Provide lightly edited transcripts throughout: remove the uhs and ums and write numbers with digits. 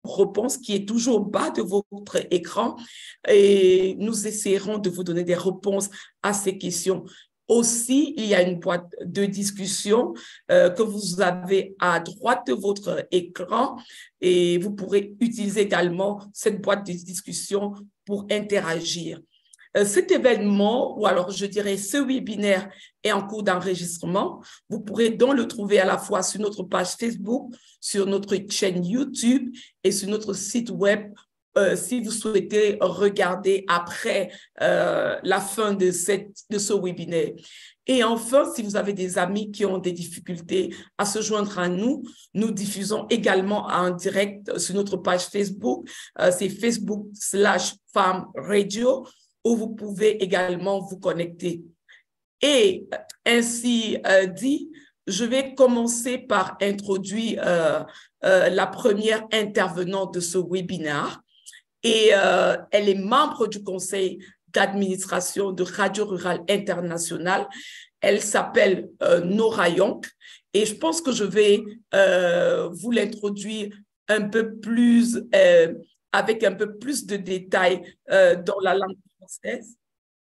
réponse qui est toujours au bas de votre écran et nous essaierons de vous donner des réponses à ces questions. Aussi, il y a une boîte de discussion que vous avez à droite de votre écran et vous pourrez utiliser également cette boîte de discussion pour interagir. Cet événement, ou alors je dirais ce webinaire est en cours d'enregistrement. Vous pourrez donc le trouver à la fois sur notre page Facebook, sur notre chaîne YouTube et sur notre site web si vous souhaitez regarder après la fin de ce webinaire. Et enfin, si vous avez des amis qui ont des difficultés à se joindre à nous, nous diffusons également en direct sur notre page Facebook. C'est Facebook/Farm Radio, où vous pouvez également vous connecter. Et ainsi dit, je vais commencer par introduire la première intervenante de ce webinaire. Et elle est membre du conseil d'administration de Radio Rurale Internationale. Elle s'appelle Nora Young. Et je pense que je vais vous l'introduire un peu plus, avec un peu plus de détails dans la langue française.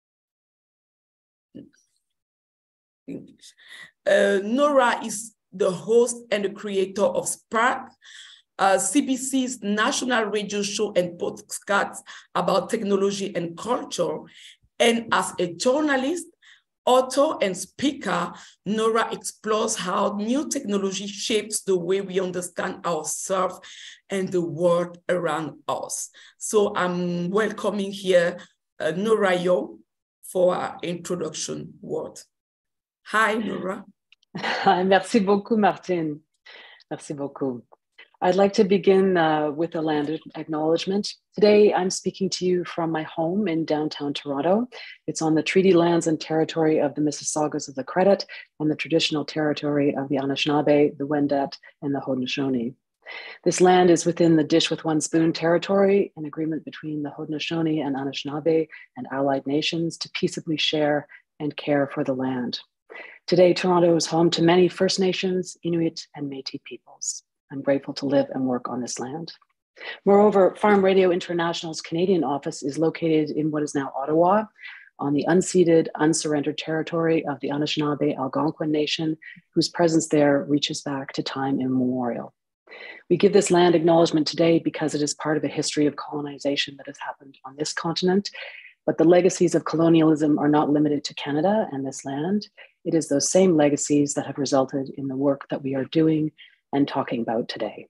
Nora is the host and the creator of Spark, CBC's national radio show and podcasts about technology and culture. And as a journalist, author, and speaker, Nora explores how new technology shapes the way we understand ourselves and the world around us. So I'm welcoming here Nora Young for our introduction word. Hi, Nora. Merci beaucoup, Martine. Merci beaucoup. I'd like to begin with a land acknowledgement. Today, I'm speaking to you from my home in downtown Toronto. It's on the treaty lands and territory of the Mississaugas of the Credit and the traditional territory of the Anishinaabe, the Wendat, and the Haudenosaunee. This land is within the Dish with One Spoon territory, an agreement between the Haudenosaunee and Anishinaabe and allied nations to peaceably share and care for the land. Today, Toronto is home to many First Nations, Inuit, and Métis peoples. I'm grateful to live and work on this land. Moreover, Farm Radio International's Canadian office is located in what is now Ottawa, on the unceded, unsurrendered territory of the Anishinaabe Algonquin Nation, whose presence there reaches back to time immemorial. We give this land acknowledgement today because it is part of a history of colonization that has happened on this continent, but the legacies of colonialism are not limited to Canada and this land. It is those same legacies that have resulted in the work that we are doing and talking about today.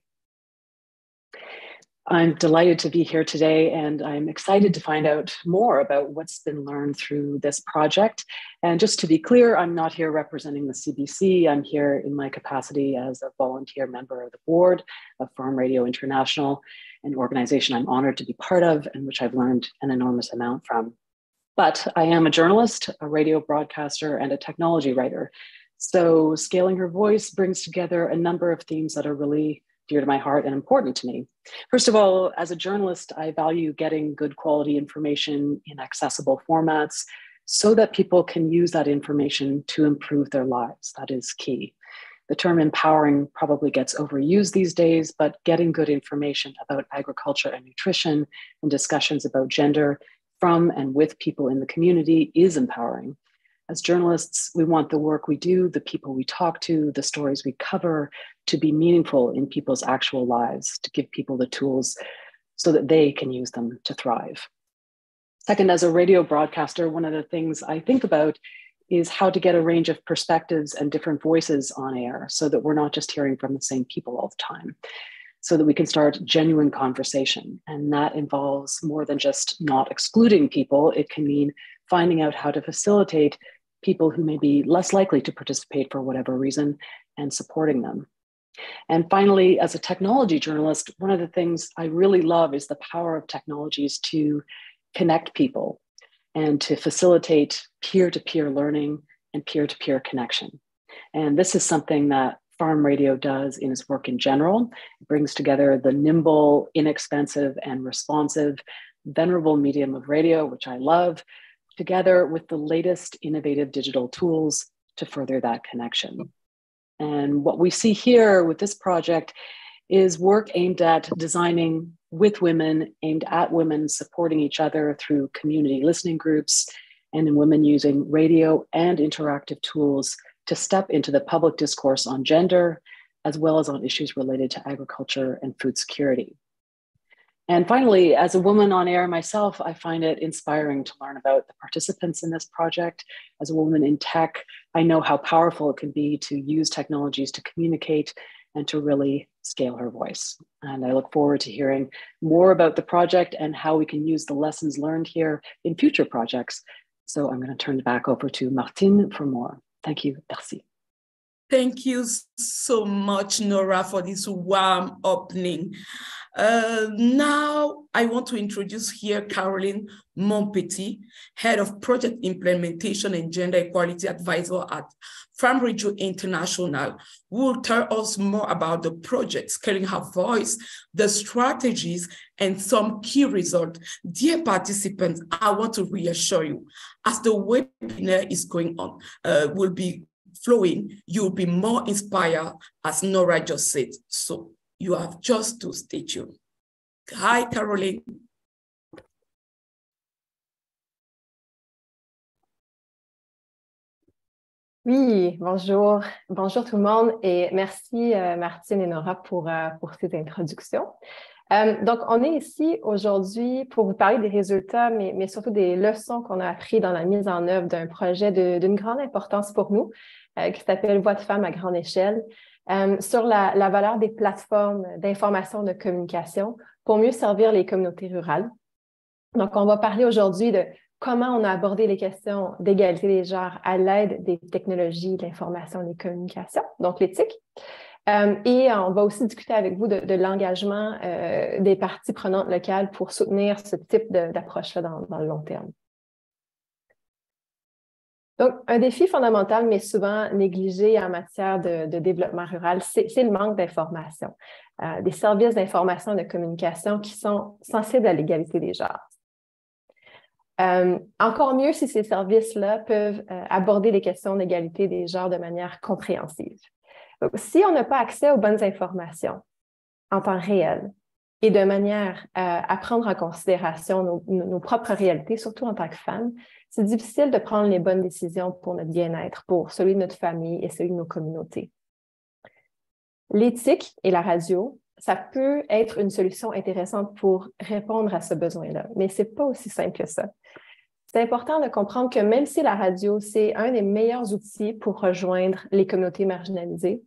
I'm delighted to be here today, and I'm excited to find out more about what's been learned through this project. And just to be clear, I'm not here representing the CBC. I'm here in my capacity as a volunteer member of the board of Farm Radio International, an organization I'm honored to be part of and which I've learned an enormous amount from. But I am a journalist, a radio broadcaster, and a technology writer. So Scaling Her Voice brings together a number of themes that are really dear to my heart and important to me. First of all, as a journalist, I value getting good quality information in accessible formats so that people can use that information to improve their lives. That is key. The term empowering probably gets overused these days, but getting good information about agriculture and nutrition and discussions about gender from and with people in the community is empowering. As journalists, we want the work we do, the people we talk to, the stories we cover to be meaningful in people's actual lives, to give people the tools so that they can use them to thrive. Second, as a radio broadcaster, one of the things I think about is how to get a range of perspectives and different voices on air so that we're not just hearing from the same people all the time, so that we can start genuine conversation. And that involves more than just not excluding people. It can mean finding out how to facilitate people who may be less likely to participate for whatever reason and supporting them. And finally, as a technology journalist, one of the things I really love is the power of technologies to connect people and to facilitate peer-to-peer learning and peer-to-peer connection. And this is something that Farm Radio does in its work in general. It brings together the nimble, inexpensive, and responsive, venerable medium of radio, which I love, together with the latest innovative digital tools to further that connection. And what we see here with this project is work aimed at designing with women, aimed at women, supporting each other through community listening groups, and in women using radio and interactive tools to step into the public discourse on gender, as well as on issues related to agriculture and food security. And finally, as a woman on air myself, I find it inspiring to learn about the participants in this project. As a woman in tech, I know how powerful it can be to use technologies to communicate and to really scale her voice. And I look forward to hearing more about the project and how we can use the lessons learned here in future projects. So I'm going to turn it back over to Martine for more. Thank you. Merci. Thank you so much, Nora, for this warm opening. Now, I want to introduce here Caroline Montpetit, Head of Project Implementation and Gender Equality Advisor at Femme Radio International, who will tell us more about the project, Scaling Her Voice, the strategies, and some key results. Dear participants, I want to reassure you, as the webinar is going on, will be flowing, you'll be more inspired, as Nora just said. So you have just to stay tuned. Hi, Caroline. Oui, bonjour. Bonjour tout le monde et merci Martine et Nora pour ces introductions. Donc, on est ici aujourd'hui pour vous parler des résultats, mais surtout des leçons qu'on a apprises dans la mise en œuvre d'un projet d'une grande importance pour nous, qui s'appelle Voix de femmes à grande échelle, sur la valeur des plateformes d'information et de communication pour mieux servir les communautés rurales. Donc, on va parler aujourd'hui de comment on a abordé les questions d'égalité des genres à l'aide des technologies de l'information et des communications, donc l'éthique. Et on va aussi discuter avec vous de l'engagement des parties prenantes locales pour soutenir ce type d'approche-là dans le long terme. Donc, un défi fondamental, mais souvent négligé en matière de développement rural, c'est le manque d'information, des services d'information et de communication qui sont sensibles à l'égalité des genres. Encore mieux si ces services-là peuvent aborder les questions d'égalité des genres de manière compréhensive. Donc, si on n'a pas accès aux bonnes informations en temps réel et de manière à prendre en considération nos propres réalités, surtout en tant que femmes, c'est difficile de prendre les bonnes décisions pour notre bien-être, pour celui de notre famille et celui de nos communautés. L'éthique et la radio, ça peut être une solution intéressante pour répondre à ce besoin-là, mais ce n'est pas aussi simple que ça. C'est important de comprendre que même si la radio, c'est un des meilleurs outils pour rejoindre les communautés marginalisées,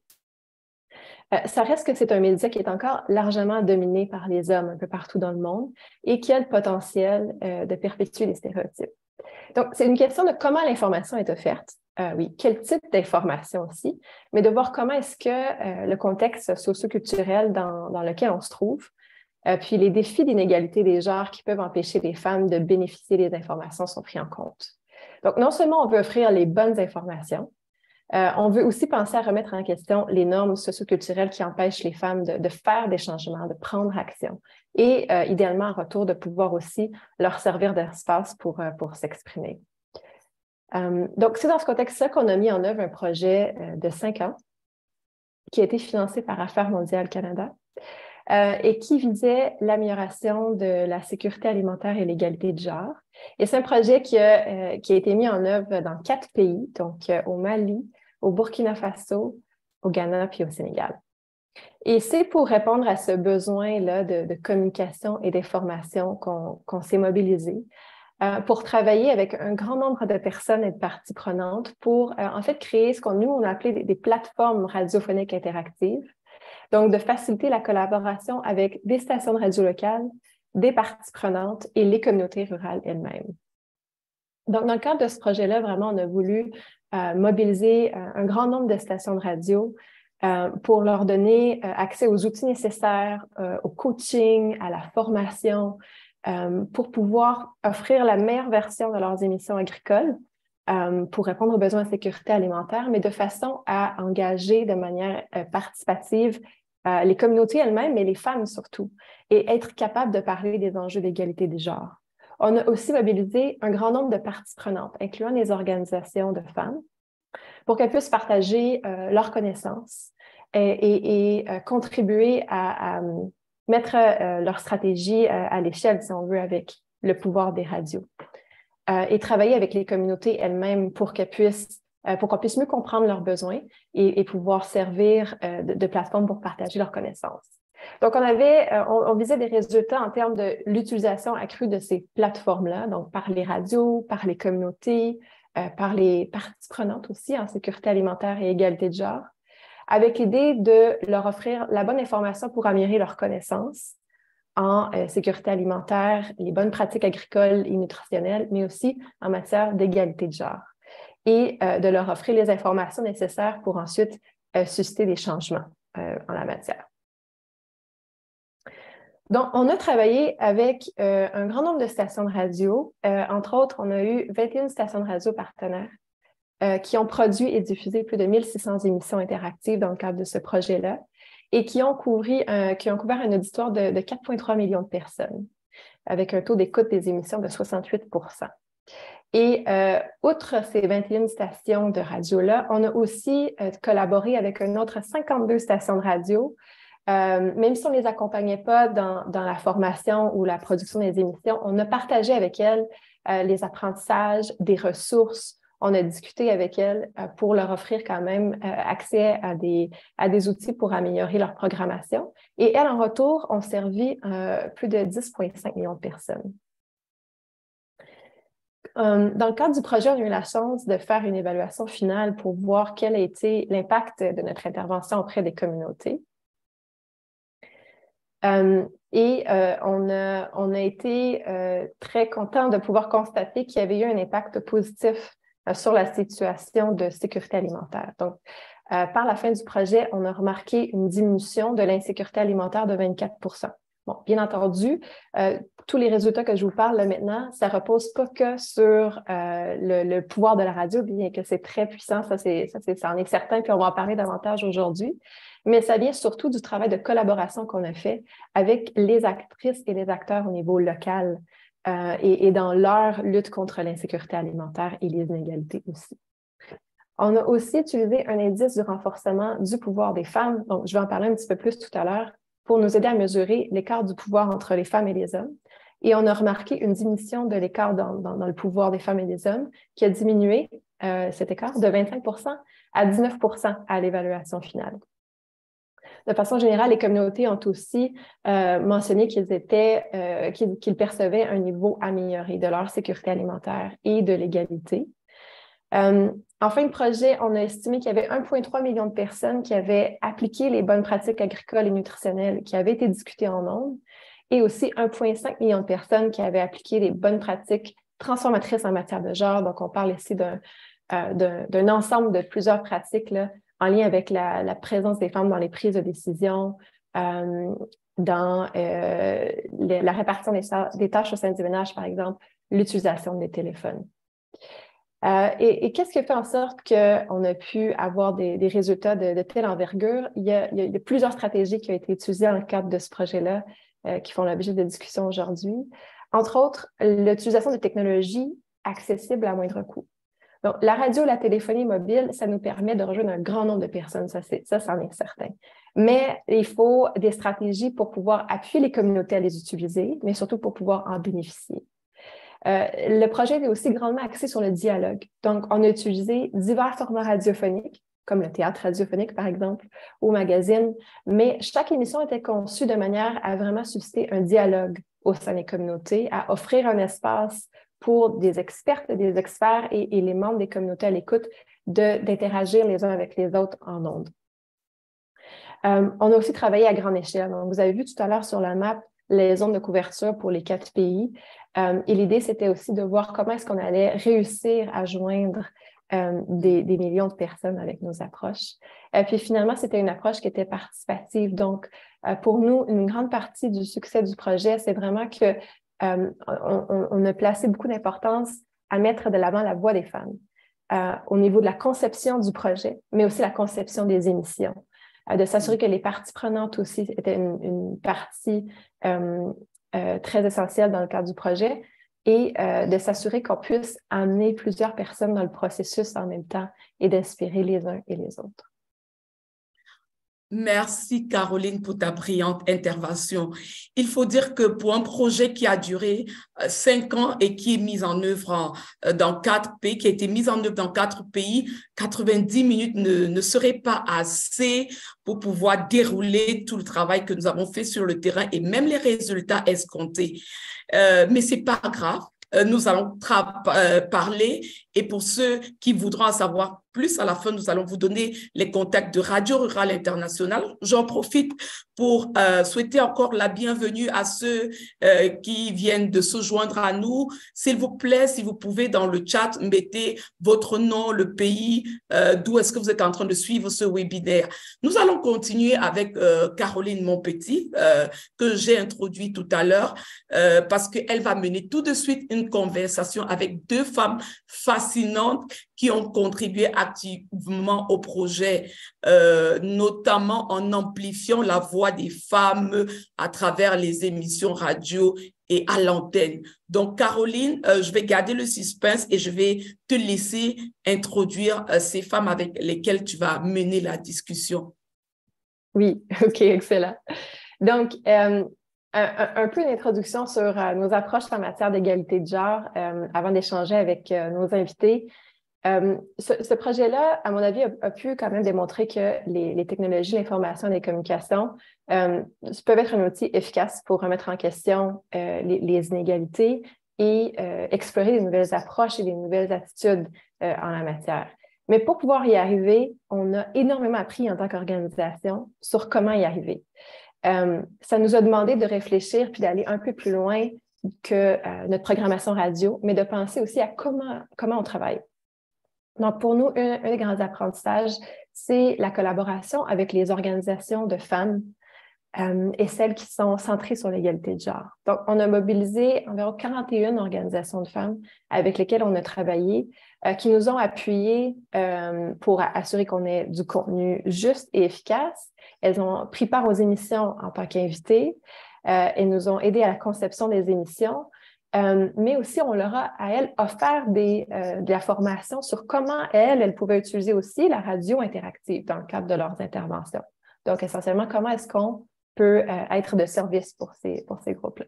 ça reste que c'est un média qui est encore largement dominé par les hommes un peu partout dans le monde et qui a le potentiel de perpétuer les stéréotypes. Donc, c'est une question de comment l'information est offerte, oui, quel type d'information aussi, mais de voir comment est-ce que le contexte socio-culturel dans lequel on se trouve, puis les défis d'inégalité des genres qui peuvent empêcher les femmes de bénéficier des informations sont pris en compte. Donc, non seulement on veut offrir les bonnes informations, on veut aussi penser à remettre en question les normes socio-culturelles qui empêchent les femmes de faire des changements, de prendre action et idéalement en retour de pouvoir aussi leur servir d'espace pour s'exprimer. Donc, c'est dans ce contexte-là qu'on a mis en œuvre un projet de 5 ans qui a été financé par Affaires mondiales Canada et qui visait l'amélioration de la sécurité alimentaire et l'égalité de genre. Et c'est un projet qui a été mis en œuvre dans 4 pays, donc au Mali, au Burkina Faso, au Ghana puis au Sénégal. Et c'est pour répondre à ce besoin-là de communication et d'information qu'on s'est mobilisé pour travailler avec un grand nombre de personnes et de parties prenantes pour en fait créer ce qu'on a appelé des plateformes radiophoniques interactives. Donc, de faciliter la collaboration avec des stations de radio locales, des parties prenantes et les communautés rurales elles-mêmes. Donc, dans le cadre de ce projet-là, vraiment, on a voulu mobiliser un grand nombre de stations de radio pour leur donner accès aux outils nécessaires, au coaching, à la formation, pour pouvoir offrir la meilleure version de leurs émissions agricoles pour répondre aux besoins de sécurité alimentaire, mais de façon à engager de manière participative les communautés elles-mêmes, mais les femmes surtout, et être capable de parler des enjeux d'égalité des genres. On a aussi mobilisé un grand nombre de parties prenantes, incluant les organisations de femmes, pour qu'elles puissent partager leurs connaissances, et contribuer à mettre leur stratégie à l'échelle, si on veut, avec le pouvoir des radios. Et travailler avec les communautés elles-mêmes pour qu'on puisse mieux comprendre leurs besoins et pouvoir servir de plateforme pour partager leurs connaissances. Donc, on visait des résultats en termes de l'utilisation accrue de ces plateformes-là, donc par les radios, par les communautés, par les parties prenantes aussi en sécurité alimentaire et égalité de genre, avec l'idée de leur offrir la bonne information pour améliorer leurs connaissances en sécurité alimentaire, les bonnes pratiques agricoles et nutritionnelles, mais aussi en matière d'égalité de genre, et de leur offrir les informations nécessaires pour ensuite susciter des changements en la matière. Donc, on a travaillé avec un grand nombre de stations de radio. Entre autres, on a eu 21 stations de radio partenaires qui ont produit et diffusé plus de 1600 émissions interactives dans le cadre de ce projet-là et qui ont couvert un auditoire de 4,3 millions de personnes, avec un taux d'écoute des émissions de 68 %. Et outre ces 21 stations de radio-là, on a aussi collaboré avec un autre 52 stations de radio. Même si on ne les accompagnait pas dans la formation ou la production des émissions, on a partagé avec elles les apprentissages, des ressources. On a discuté avec elles pour leur offrir quand même accès à des outils pour améliorer leur programmation. Et elles, en retour, ont servi plus de 10,5 millions de personnes. Dans le cadre du projet, on a eu la chance de faire une évaluation finale pour voir quel a été l'impact de notre intervention auprès des communautés. On a été très contents de pouvoir constater qu'il y avait eu un impact positif sur la situation de sécurité alimentaire. Donc, par la fin du projet, on a remarqué une diminution de l'insécurité alimentaire de 24 %. Bon, bien entendu, tous les résultats que je vous parle là, maintenant, ça ne repose pas que sur le pouvoir de la radio, bien que c'est très puissant, ça en est certain, puis on va en parler davantage aujourd'hui. Mais ça vient surtout du travail de collaboration qu'on a fait avec les actrices et les acteurs au niveau local et dans leur lutte contre l'insécurité alimentaire et les inégalités aussi. On a aussi utilisé un indice du renforcement du pouvoir des femmes, donc je vais en parler un petit peu plus tout à l'heure, pour nous aider à mesurer l'écart du pouvoir entre les femmes et les hommes. Et on a remarqué une diminution de l'écart dans le pouvoir des femmes et des hommes qui a diminué cet écart de 25 % à 19 % à l'évaluation finale. De façon générale, les communautés ont aussi mentionné qu'ils percevaient un niveau amélioré de leur sécurité alimentaire et de l'égalité. En fin de projet, on a estimé qu'il y avait 1,3 million de personnes qui avaient appliqué les bonnes pratiques agricoles et nutritionnelles qui avaient été discutées en ondes et aussi 1,5 million de personnes qui avaient appliqué les bonnes pratiques transformatrices en matière de genre. Donc, on parle ici d'un ensemble de plusieurs pratiques là, en lien avec la présence des femmes dans les prises de décision, dans la répartition des tâches au sein du ménage, par exemple, l'utilisation des téléphones. Et qu'est-ce qui fait en sorte qu'on a pu avoir des résultats de telle envergure? Il y a plusieurs stratégies qui ont été utilisées dans le cadre de ce projet-là qui font l'objet de discussions aujourd'hui. Entre autres, l'utilisation de technologies accessibles à moindre coût. Donc, la radio, la téléphonie mobile, ça nous permet de rejoindre un grand nombre de personnes, ça c'en est certain. Mais il faut des stratégies pour pouvoir appuyer les communautés à les utiliser, mais surtout pour pouvoir en bénéficier. Le projet est aussi grandement axé sur le dialogue. Donc, on a utilisé divers formats radiophoniques, comme le théâtre radiophonique, par exemple, ou magazine, mais chaque émission était conçue de manière à vraiment susciter un dialogue au sein des communautés, à offrir un espace pour des expertes, des experts et les membres des communautés à l'écoute d'interagir les uns avec les autres en ondes. On a aussi travaillé à grande échelle. Donc, vous avez vu tout à l'heure sur la map les zones de couverture pour les 4 pays. Et l'idée, c'était aussi de voir comment est-ce qu'on allait réussir à joindre des millions de personnes avec nos approches. Puis finalement, c'était une approche qui était participative. Donc, pour nous, une grande partie du succès du projet, c'est vraiment que on a placé beaucoup d'importance à mettre de l'avant la voix des femmes au niveau de la conception du projet, mais aussi la conception des émissions, de s'assurer que les parties prenantes aussi étaient une partie très essentielle dans le cadre du projet et de s'assurer qu'on puisse amener plusieurs personnes dans le processus en même temps et d'inspirer les uns et les autres. Merci Caroline pour ta brillante intervention. Il faut dire que pour un projet qui a duré 5 ans et qui est mis en œuvre dans 4 pays, qui a été mis en œuvre dans 4 pays, 90 minutes ne serait pas assez pour pouvoir dérouler tout le travail que nous avons fait sur le terrain et même les résultats escomptés. Mais c'est pas grave. Nous allons parler et pour ceux qui voudront en savoir plus, à la fin, nous allons vous donner les contacts de Radio Rurale Internationale. J'en profite pour souhaiter encore la bienvenue à ceux qui viennent de se joindre à nous. S'il vous plaît, si vous pouvez, dans le chat, mettez votre nom, le pays, d'où est-ce que vous êtes en train de suivre ce webinaire. Nous allons continuer avec Caroline Monpetit, que j'ai introduit tout à l'heure, parce qu'elle va mener tout de suite une conversation avec 2 femmes fascinantes qui ont contribué activement au projet, notamment en amplifiant la voix des femmes à travers les émissions radio et à l'antenne. Donc, Caroline, je vais garder le suspense et je vais te laisser introduire ces femmes avec lesquelles tu vas mener la discussion. Oui, OK, excellent. Donc, un peu d'introduction sur nos approches en matière d'égalité de genre avant d'échanger avec nos invités. Ce projet-là, à mon avis, a pu quand même démontrer que les technologies, l'information et les communications peuvent être un outil efficace pour remettre en question les inégalités et explorer des nouvelles approches et des nouvelles attitudes en la matière. Mais pour pouvoir y arriver, on a énormément appris en tant qu'organisation sur comment y arriver. Ça nous a demandé de réfléchir puis d'aller un peu plus loin que notre programmation radio, mais de penser aussi à comment on travaille. Donc, pour nous, un des grands apprentissages, c'est la collaboration avec les organisations de femmes et celles qui sont centrées sur l'égalité de genre. Donc, on a mobilisé environ 41 organisations de femmes avec lesquelles on a travaillé, qui nous ont appuyés pour assurer qu'on ait du contenu juste et efficace. Elles ont pris part aux émissions en tant qu'invitées. Elles nous ont aidés à la conception des émissions. Mais aussi, on leur a, à elles, offert de la formation sur comment elles pouvaient utiliser aussi la radio interactive dans le cadre de leurs interventions. Donc, essentiellement, comment est-ce qu'on peut être de service pour ces groupes-là.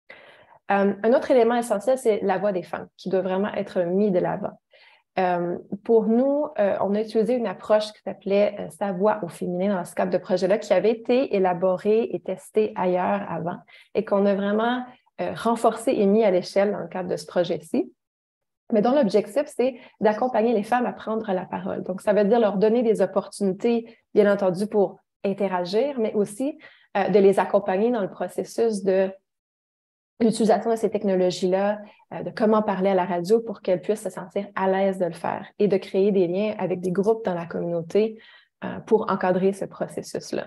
Un autre élément essentiel, c'est la voix des femmes, qui doit vraiment être mis de l'avant. Pour nous, on a utilisé une approche qui s'appelait « Sa voix au féminin » dans ce cadre de projet-là, qui avait été élaboré et testé ailleurs avant et qu'on a vraiment renforcé et mis à l'échelle dans le cadre de ce projet-ci. Mais dont l'objectif, c'est d'accompagner les femmes à prendre la parole. Donc, ça veut dire leur donner des opportunités, bien entendu, pour interagir, mais aussi de les accompagner dans le processus de l'utilisation de ces technologies-là, de comment parler à la radio pour qu'elles puissent se sentir à l'aise de le faire et de créer des liens avec des groupes dans la communauté pour encadrer ce processus-là.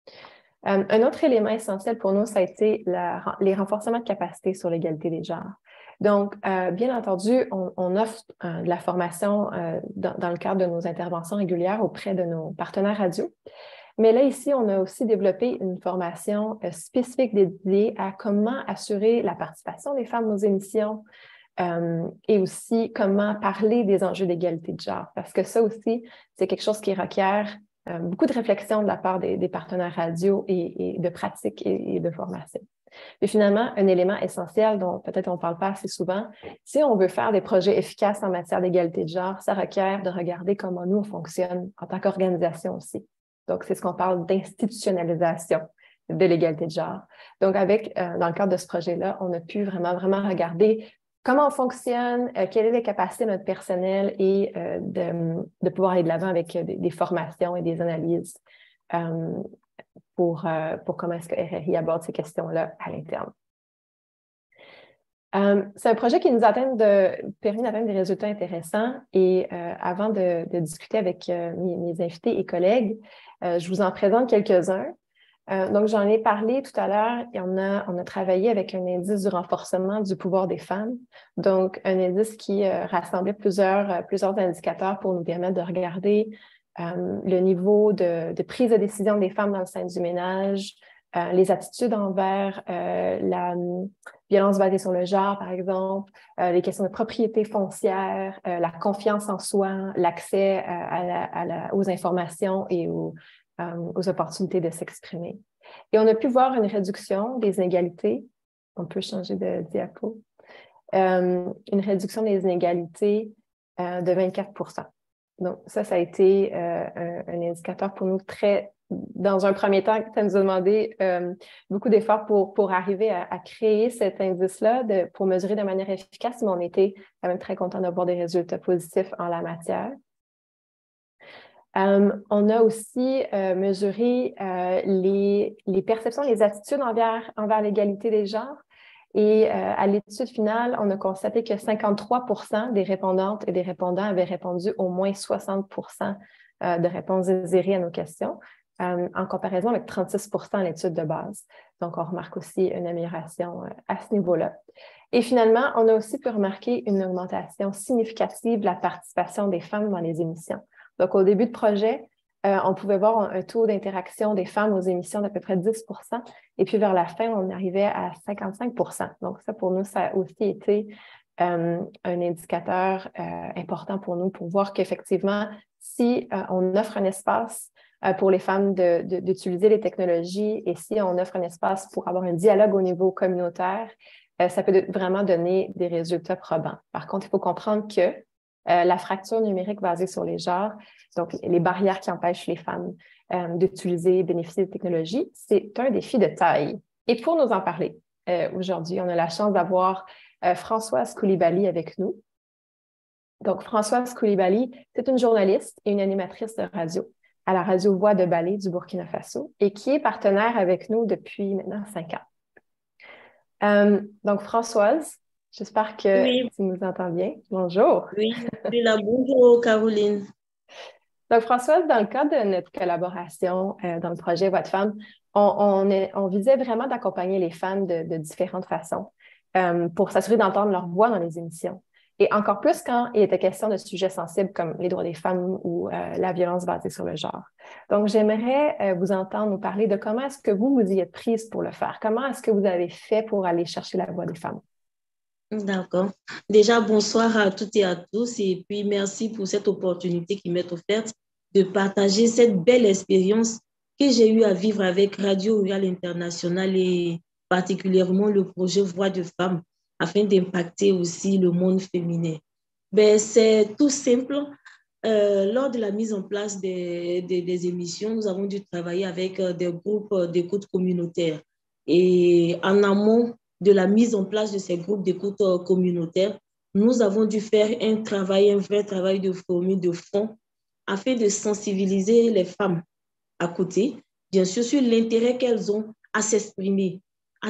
Un autre élément essentiel pour nous, ça a été les renforcements de capacité sur l'égalité des genres. Donc, bien entendu, on offre de la formation dans le cadre de nos interventions régulières auprès de nos partenaires radio. Mais là, ici, on a aussi développé une formation spécifique dédiée à comment assurer la participation des femmes aux émissions et aussi comment parler des enjeux d'égalité de genre. Parce que ça aussi, c'est quelque chose qui requiert beaucoup de réflexion de la part des partenaires radio et de pratique et de formation. Et finalement, un élément essentiel dont peut-être on ne parle pas assez souvent, si on veut faire des projets efficaces en matière d'égalité de genre, ça requiert de regarder comment nous, on fonctionne en tant qu'organisation aussi. Donc, c'est ce qu'on parle d'institutionnalisation de l'égalité de genre. Donc, dans le cadre de ce projet-là, on a pu vraiment regarder comment on fonctionne, quelles sont les capacités de notre personnel et de pouvoir aller de l'avant avec des formations et des analyses pour comment est-ce que RRI aborde ces questions-là à l'interne. C'est un projet qui nous permis d'atteindre des résultats intéressants et avant de discuter avec mes invités et collègues, je vous en présente quelques-uns. Donc, j'en ai parlé tout à l'heure et on a travaillé avec un indice du renforcement du pouvoir des femmes. Donc, un indice qui rassemblait plusieurs indicateurs pour nous permettre de regarder le niveau de prise de décision des femmes dans le sein du ménage, les attitudes envers la violence basée sur le genre, par exemple, les questions de propriété foncière, la confiance en soi, l'accès aux informations et aux opportunités de s'exprimer. Et on a pu voir une réduction des inégalités. On peut changer de diapo. Une réduction des inégalités de 24%. Donc, ça a été un indicateur pour nous très... Dans un premier temps, ça nous a demandé beaucoup d'efforts pour arriver à créer cet indice-là pour mesurer de manière efficace, mais on était quand même très contents d'avoir des résultats positifs en la matière. On a aussi mesuré les perceptions, les attitudes envers l'égalité des genres. Et à l'étude finale, on a constaté que 53% des répondantes et des répondants avaient répondu au moins 60% de réponses désirées à nos questions, en comparaison avec 36% à l'étude de base. Donc, on remarque aussi une amélioration à ce niveau-là. Et finalement, on a aussi pu remarquer une augmentation significative de la participation des femmes dans les émissions. Donc, au début de projet, on pouvait voir un taux d'interaction des femmes aux émissions d'à peu près 10%. Et puis, vers la fin, on arrivait à 55%. Donc, ça, pour nous, ça a aussi été un indicateur important pour nous pour voir qu'effectivement, si on offre un espace pour les femmes d'utiliser les technologies et si on offre un espace pour avoir un dialogue au niveau communautaire, ça peut vraiment donner des résultats probants. Par contre, il faut comprendre que la fracture numérique basée sur les genres, donc les barrières qui empêchent les femmes d'utiliser et bénéficier des technologies, c'est un défi de taille. Et pour nous en parler, aujourd'hui, on a la chance d'avoir Françoise Koulibaly avec nous. Donc, Françoise Koulibaly, c'est une journaliste et une animatrice de radio à la radio Voix de Balai du Burkina Faso et qui est partenaire avec nous depuis maintenant 5 ans. Donc, Françoise, j'espère que tu nous entends bien. Bonjour. Oui, bonjour Caroline. Donc, Françoise, dans le cadre de notre collaboration dans le projet Voix de Femmes, on visait vraiment d'accompagner les femmes de différentes façons pour s'assurer d'entendre leur voix dans les émissions. Et encore plus quand il était question de sujets sensibles comme les droits des femmes ou la violence basée sur le genre. Donc, j'aimerais vous entendre nous parler de comment est-ce que vous y êtes prise pour le faire. Comment est-ce que vous avez fait pour aller chercher la voix des femmes? D'accord. Déjà, bonsoir à toutes et à tous et puis merci pour cette opportunité qui m'est offerte de partager cette belle expérience que j'ai eu à vivre avec Radio Rurale International et particulièrement le projet Voix de Femmes afin d'impacter aussi le monde féminin. Ben, c'est tout simple. Lors de la mise en place des émissions, nous avons dû travailler avec des groupes d'écoute communautaire. Et en amont de la mise en place de ces groupes d'écoute communautaire, nous avons dû faire un vrai travail de formule de fond afin de sensibiliser les femmes à côté, bien sûr, sur l'intérêt qu'elles ont à s'exprimer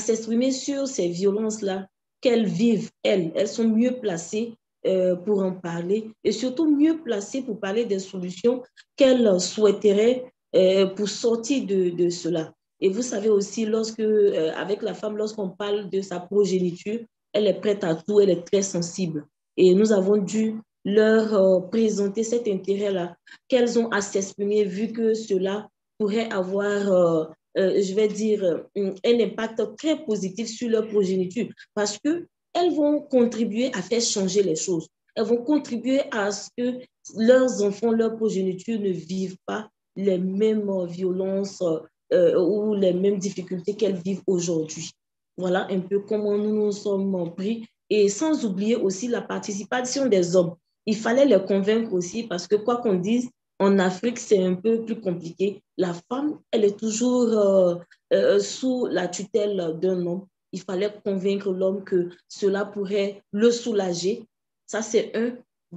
sur ces violences-là qu'elles vivent, elles sont mieux placées pour en parler et surtout mieux placées pour parler des solutions qu'elles souhaiteraient pour sortir de cela. Et vous savez aussi, avec la femme, lorsqu'on parle de sa progéniture, elle est prête à tout, elle est très sensible. Et nous avons dû leur présenter cet intérêt-là qu'elles ont à s'exprimer vu que cela pourrait avoir je vais dire, un impact très positif sur leur progéniture parce qu'elles vont contribuer à faire changer les choses. Elles vont contribuer à ce que leurs enfants, leur progéniture ne vivent pas les mêmes violences ou les mêmes difficultés qu'elles vivent aujourd'hui. Voilà un peu comment nous nous sommes pris. Et sans oublier aussi la participation des hommes. Il fallait les convaincre aussi parce que quoi qu'on dise, en Afrique, c'est un peu plus compliqué. La femme, elle est toujours sous la tutelle d'un homme. Il fallait convaincre l'homme que cela pourrait le soulager. Ça, c'est un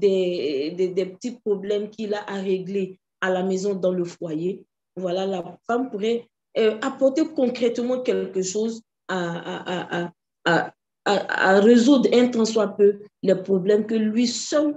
des petits problèmes qu'il a à régler à la maison, dans le foyer. Voilà, la femme pourrait apporter concrètement quelque chose à résoudre un tant soit peu les problèmes que lui seul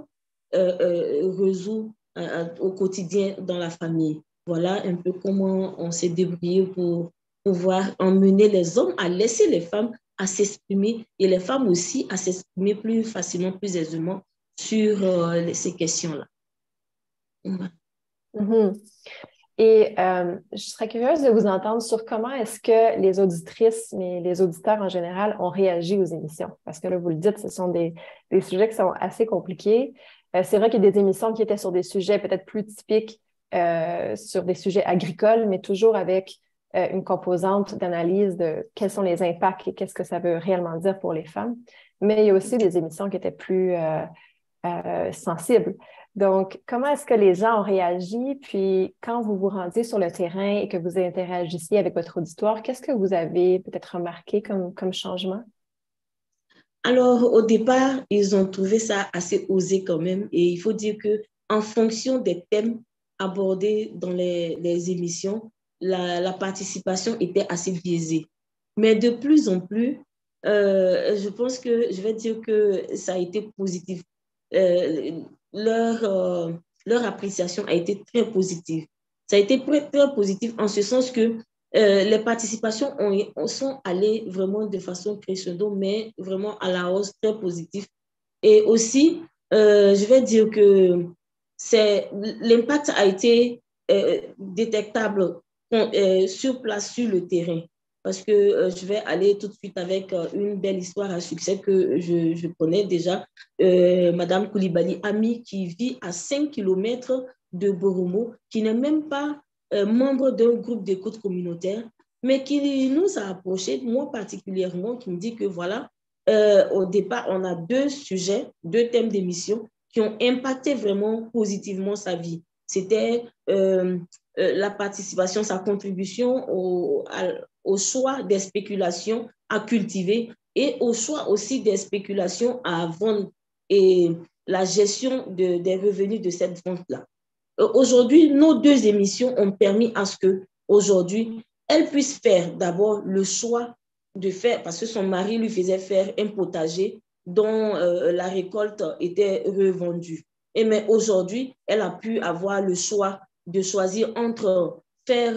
résout au quotidien dans la famille. Voilà un peu comment on s'est débrouillé pour pouvoir emmener les hommes à laisser les femmes à s'exprimer et les femmes aussi à s'exprimer plus facilement, plus aisément sur ces questions-là. Voilà. Mm-hmm. Et je serais curieuse de vous entendre sur comment est-ce que les auditrices, mais les auditeurs en général, ont réagi aux émissions. Parce que là, vous le dites, ce sont des sujets qui sont assez compliqués. C'est vrai qu'il y a des émissions qui étaient sur des sujets peut-être plus typiques sur des sujets agricoles, mais toujours avec une composante d'analyse de quels sont les impacts et qu'est-ce que ça veut réellement dire pour les femmes. Mais il y a aussi des émissions qui étaient plus sensibles. Donc, comment est-ce que les gens ont réagi? Puis, quand vous vous rendiez sur le terrain et que vous interagissiez avec votre auditoire, qu'est-ce que vous avez peut-être remarqué comme changement? Alors, au départ, ils ont trouvé ça assez osé quand même. Et il faut dire qu'en fonction des thèmes abordés dans les émissions, la participation était assez biaisée. Mais de plus en plus, je pense que je vais dire que ça a été positif. Leur appréciation a été très positive. Ça a été très, très positif en ce sens que les participations sont allées vraiment de façon crescendo, mais vraiment à la hausse, très positive. Et aussi, je vais dire que l'impact a été détectable sur place, sur le terrain. Parce que je vais aller tout de suite avec une belle histoire à succès que je connais déjà. Madame Koulibaly Ami, qui vit à 5 km de Boromo, qui n'est même pas membre d'un groupe d'écoute communautaire, mais qui nous a approchés, moi particulièrement, qui me dit que voilà, au départ, on a 2 sujets, 2 thèmes d'émission qui ont impacté vraiment positivement sa vie. C'était la participation, sa contribution au choix des spéculations à cultiver et au choix aussi des spéculations à vendre et la gestion des revenus de cette vente-là. Aujourd'hui, nos 2 émissions ont permis à ce qu'aujourd'hui, elle puisse faire d'abord le choix de faire, parce que son mari lui faisait faire un potager dont la récolte était revendue. Et mais aujourd'hui, elle a pu avoir le choix de choisir entre faire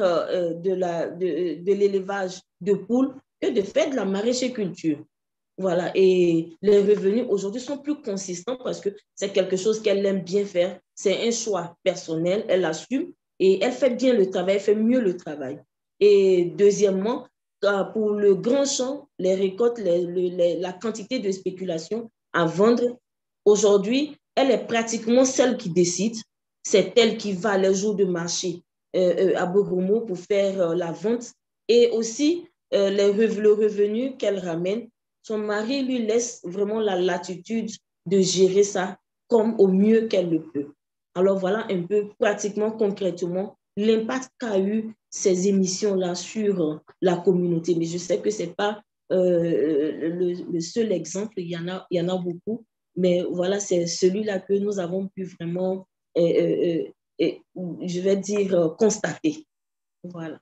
de l'élevage de poules que de faire de la maraîchiculture. Voilà, et les revenus aujourd'hui sont plus consistants parce que c'est quelque chose qu'elle aime bien faire. C'est un choix personnel, elle assume et elle fait bien le travail, elle fait mieux le travail. Et deuxièmement, pour le grand champ, les récoltes, la quantité de spéculation à vendre, aujourd'hui, elle est pratiquement celle qui décide. C'est elle qui va les jours de marché à Boromo pour faire la vente. Et aussi, le revenu qu'elle ramène, son mari lui laisse vraiment la latitude de gérer ça comme au mieux qu'elle le peut. Alors voilà un peu pratiquement concrètement l'impact qu'a eu ces émissions-là sur la communauté. Mais je sais que ce n'est pas le seul exemple, il y en a beaucoup. Mais voilà, c'est celui-là que nous avons pu vraiment, je vais dire, constater. Voilà.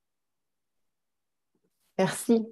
Merci.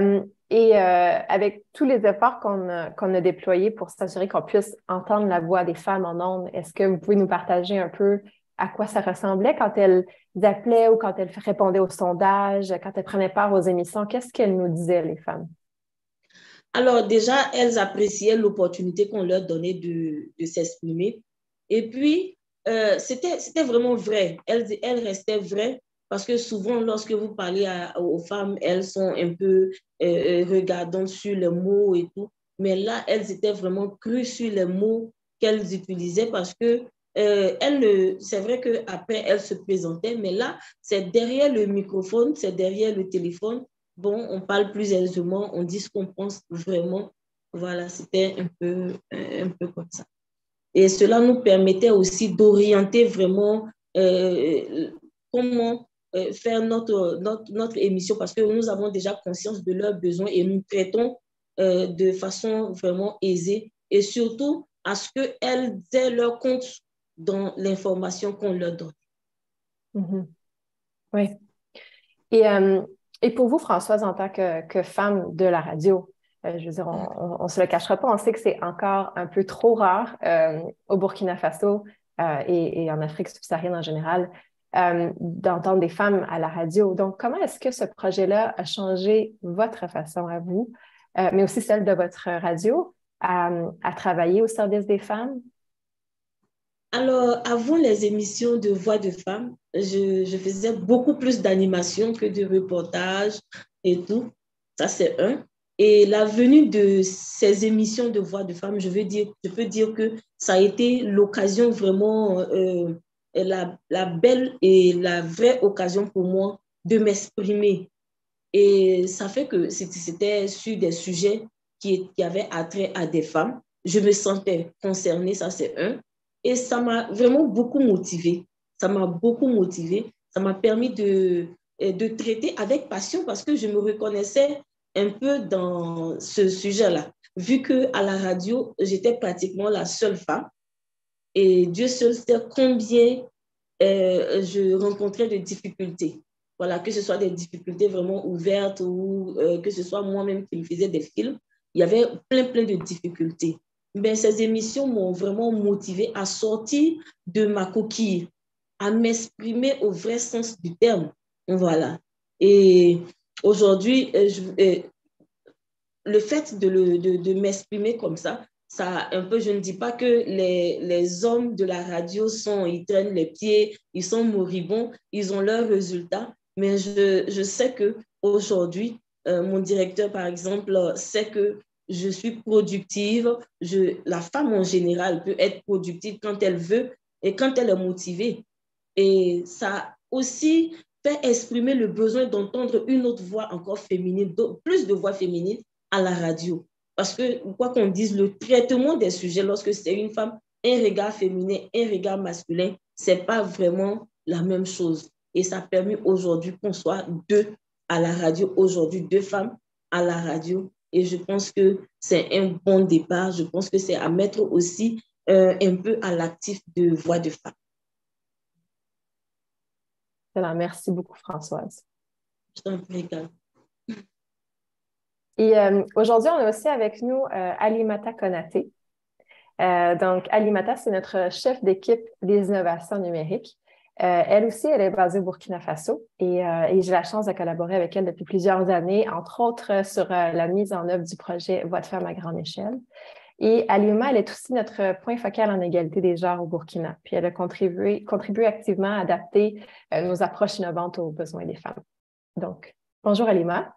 Avec tous les efforts qu'on a déployés pour s'assurer qu'on puisse entendre la voix des femmes en ondes, est-ce que vous pouvez nous partager un peu à quoi ça ressemblait quand elles appelaient ou quand elles répondaient aux sondages, quand elles prenaient part aux émissions? Qu'est-ce qu'elles nous disaient, les femmes? Alors déjà, elles appréciaient l'opportunité qu'on leur donnait de s'exprimer. Et puis, c'était vraiment vrai. Elles restaient vraies parce que souvent, lorsque vous parlez aux femmes, elles sont un peu regardantes sur les mots et tout. Mais là, elles étaient vraiment crues sur les mots qu'elles utilisaient parce que c'est vrai qu'après, elles se présentaient, mais là, c'est derrière le microphone, c'est derrière le téléphone. Bon, on parle plus aisément, on dit ce qu'on pense vraiment. Voilà, c'était un peu comme ça. Et cela nous permettait aussi d'orienter vraiment comment faire notre émission parce que nous avons déjà conscience de leurs besoins et nous traitons de façon vraiment aisée et surtout à ce qu'elles aient leur compte dans l'information qu'on leur donne. Mm-hmm. Oui. Et pour vous, Françoise, en tant que femme de la radio, je veux dire, on ne se le cachera pas, on sait que c'est encore un peu trop rare au Burkina Faso et en Afrique subsaharienne en général d'entendre des femmes à la radio. Donc, comment est-ce que ce projet-là a changé votre façon à vous, mais aussi celle de votre radio, à travailler au service des femmes? Alors, avant les émissions de Voix de femmes, je faisais beaucoup plus d'animation que de reportages et tout. Ça, c'est un. Et la venue de ces émissions de Voix de femmes, je peux dire que ça a été l'occasion vraiment la belle et la vraie occasion pour moi de m'exprimer. Et ça fait que c'était sur des sujets qui avaient attrait à des femmes. Je me sentais concernée, ça c'est un. Et ça m'a vraiment beaucoup motivée. Ça m'a beaucoup motivée. Ça m'a permis de traiter avec passion parce que je me reconnaissais un peu dans ce sujet-là. Vu qu'à la radio, j'étais pratiquement la seule femme. Et Dieu seul sait combien je rencontrais de difficultés. Voilà, que ce soit des difficultés vraiment ouvertes ou que ce soit moi-même qui me faisais des films, il y avait plein de difficultés. Mais ces émissions m'ont vraiment motivée à sortir de ma coquille, à m'exprimer au vrai sens du terme. Voilà. Et aujourd'hui, le fait de m'exprimer comme ça un peu, je ne dis pas que les hommes de la radio ils traînent les pieds, ils sont moribonds, ils ont leurs résultats, mais je sais qu'aujourd'hui, mon directeur, par exemple, sait que je suis productive. La femme en général peut être productive quand elle veut et quand elle est motivée. Et ça aussi fait exprimer le besoin d'entendre une autre voix encore féminine, plus de voix féminines à la radio. Parce que, quoi qu'on dise, le traitement des sujets, lorsque c'est une femme, un regard féminin, un regard masculin, ce n'est pas vraiment la même chose. Et ça permet aujourd'hui qu'on soit deux à la radio, aujourd'hui deux femmes à la radio. Et je pense que c'est un bon départ. Je pense que c'est à mettre aussi un peu à l'actif de voix de femmes. Alors, merci beaucoup, Françoise. Je t'en prie, Gal. Et aujourd'hui, on a aussi avec nous Alimata Konaté. Donc, Alimata, c'est notre chef d'équipe des innovations numériques. Elle aussi, elle est basée au Burkina Faso et j'ai la chance de collaborer avec elle depuis plusieurs années, entre autres sur la mise en œuvre du projet Voix de femmes à grande échelle. Et Alima, elle est aussi notre point focal en égalité des genres au Burkina. Puis elle a contribué activement à adapter nos approches innovantes aux besoins des femmes. Donc, bonjour Alima.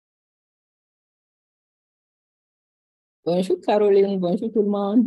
Bonjour Caroline, bonjour tout le monde.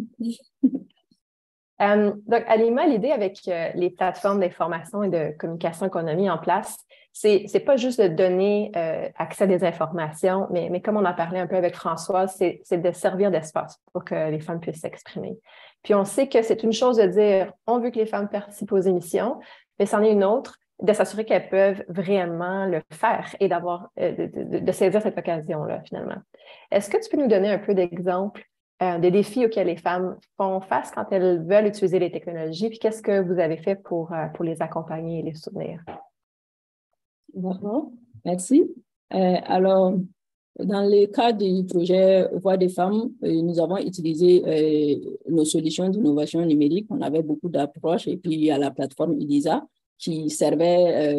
Donc, Alima, l'idée avec les plateformes d'information et de communication qu'on a mis en place, c'est pas juste de donner accès à des informations, mais comme on en parlait un peu avec Françoise, c'est de servir d'espace pour que les femmes puissent s'exprimer. Puis on sait que c'est une chose de dire, on veut que les femmes participent aux émissions, mais c'en est une autre de s'assurer qu'elles peuvent vraiment le faire et de saisir cette occasion-là, finalement. Est-ce que tu peux nous donner un peu d'exemples des défis auxquels les femmes font face quand elles veulent utiliser les technologies, puis qu'est-ce que vous avez fait pour les accompagner et les soutenir? D'accord, merci. Alors, dans le cadre du projet Voix des femmes, nous avons utilisé nos solutions d'innovation numérique. On avait beaucoup d'approches et puis il y a la plateforme Elisa qui servait,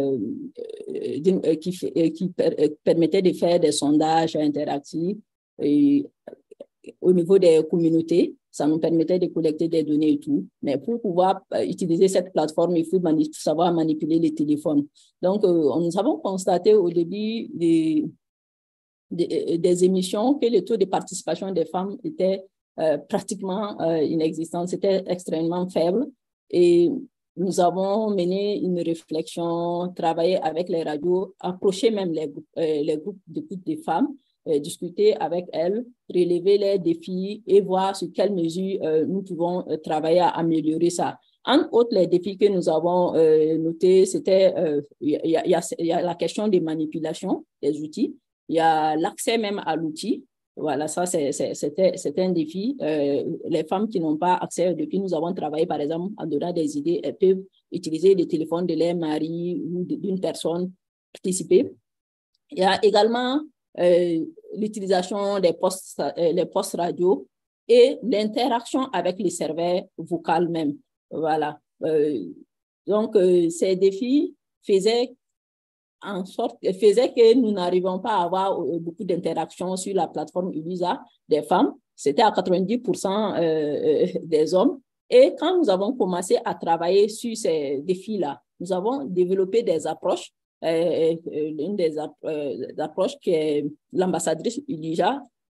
qui permettait de faire des sondages interactifs au niveau des communautés. Ça nous permettait de collecter des données et tout. Mais pour pouvoir utiliser cette plateforme, il faut savoir manipuler les téléphones. Donc, nous avons constaté au début des émissions que le taux de participation des femmes était pratiquement inexistant. C'était extrêmement faible. Et nous avons mené une réflexion, travaillé avec les radios, approché même les groupes d'écoute des femmes, discuter avec elles, relever les défis et voir sur quelles mesures nous pouvons travailler à améliorer ça. Entre autres, les défis que nous avons notés, c'était il y a la question des manipulations des outils, il y a l'accès même à l'outil. Voilà, ça, c'était un défi. Les femmes qui n'ont pas accès, depuis nous avons travaillé, par exemple, en donnant des idées, elles peuvent utiliser le téléphone de leur mari ou d'une personne participer. Il y a également l'utilisation des postes radio et l'interaction avec les serveurs vocaux même. Voilà. Donc, ces défis faisaient que nous n'arrivions pas à avoir beaucoup d'interactions sur la plateforme Elisa des femmes. C'était à 90% des hommes. Et quand nous avons commencé à travailler sur ces défis-là, nous avons développé des approches. Une des approches qui est l'ambassadrice Elisa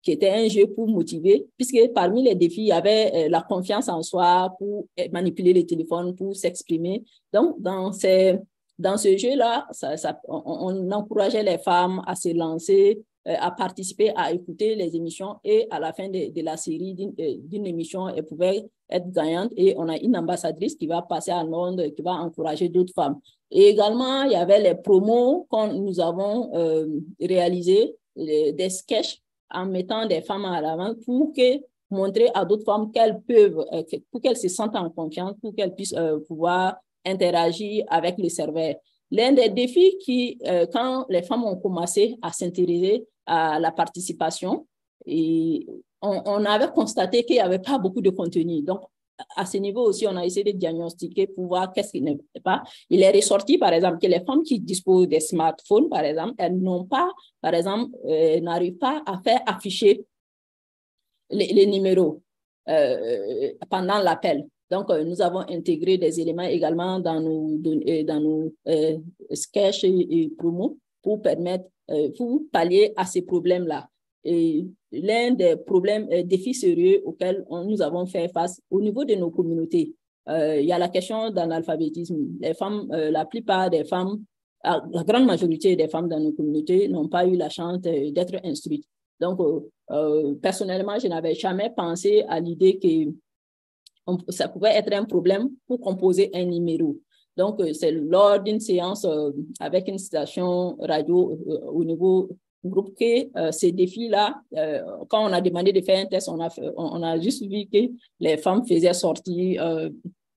qui était un jeu pour motiver, puisque parmi les défis, il y avait la confiance en soi pour manipuler les téléphones, pour s'exprimer. Donc, dans ce jeu-là, on encourageait les femmes à se lancer, à participer, à écouter les émissions, et à la fin de la série d'une émission, elles pouvaient être gagnantes, et on a une ambassadrice qui va passer à Londres, qui va encourager d'autres femmes. Et également, il y avait les promos que nous avons réalisés, des sketchs en mettant des femmes à l'avant pour montrer à d'autres femmes qu'elles peuvent, pour qu'elles se sentent en confiance, pour qu'elles puissent pouvoir interagir avec le serveur. L'un des défis quand les femmes ont commencé à s'intéresser à la participation, et on avait constaté qu'il n'y avait pas beaucoup de contenu. Donc, à ce niveau aussi, on a essayé de diagnostiquer pour voir qu'est-ce qui n'est pas. Il est ressorti, par exemple, que les femmes qui disposent des smartphones, par exemple, elles n'ont pas, par exemple, n'arrivent pas à faire afficher les numéros pendant l'appel. Donc, nous avons intégré des éléments également dans nos sketchs et promos pour pallier à ces problèmes-là. Et l'un des défis sérieux auxquels nous avons fait face au niveau de nos communautés, il y a la question d'analphabétisme. Les femmes, la plupart des femmes, la grande majorité des femmes dans nos communautés n'ont pas eu la chance d'être instruites. Donc, personnellement, je n'avais jamais pensé à l'idée que ça pouvait être un problème pour composer un numéro. Donc, c'est lors d'une séance avec une station radio au niveau groupe que ces défis-là, quand on a demandé de faire un test, on a juste vu que les femmes faisaient sortir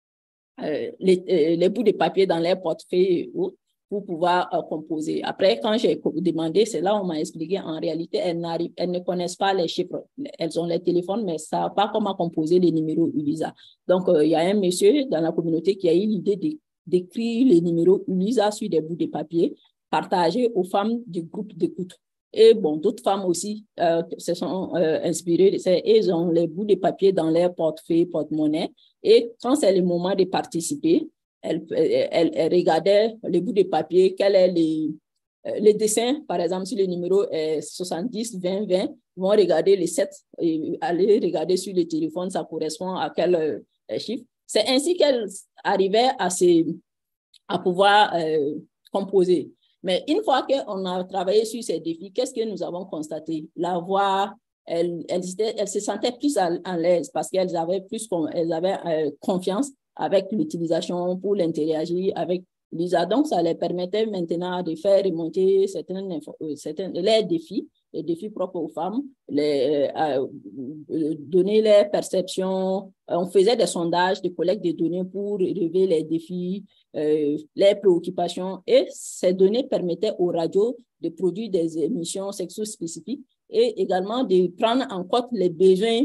les bouts de papier dans leur portefeuille pour pouvoir composer. Après, quand j'ai demandé, c'est là où on m'a expliqué, en réalité, elles ne connaissent pas les chiffres. Elles ont les téléphones, mais ne savent pas comment composer les numéros ULISA. Donc, il y a un monsieur dans la communauté qui a eu l'idée d'écrire les numéros ULISA sur des bouts de papier, partagés aux femmes du groupe d'écoute. Et bon, d'autres femmes aussi se sont inspirées de ça. Elles ont les bouts de papier dans leur portefeuille, porte-monnaie. Et quand c'est le moment de participer, elles regardaient les bouts de papier, quel est les dessins, par exemple, si le numéro est 70, 20, 20, ils vont regarder les 7 et aller regarder sur le téléphone, ça correspond à quel chiffre. C'est ainsi qu'elles arrivaient à pouvoir composer. Mais une fois qu'on a travaillé sur ces défis, qu'est-ce que nous avons constaté? La voix, elles se sentaient plus à l'aise parce qu'elles avaient confiance avec l'utilisation pour l'interagir avec l'ISA. Donc, ça les permettait maintenant de faire remonter les défis propres aux femmes, donner les perceptions. On faisait des sondages de collecte de données pour relever les défis, les préoccupations, et ces données permettaient aux radios de produire des émissions sexo-spécifiques et également de prendre en compte les besoins,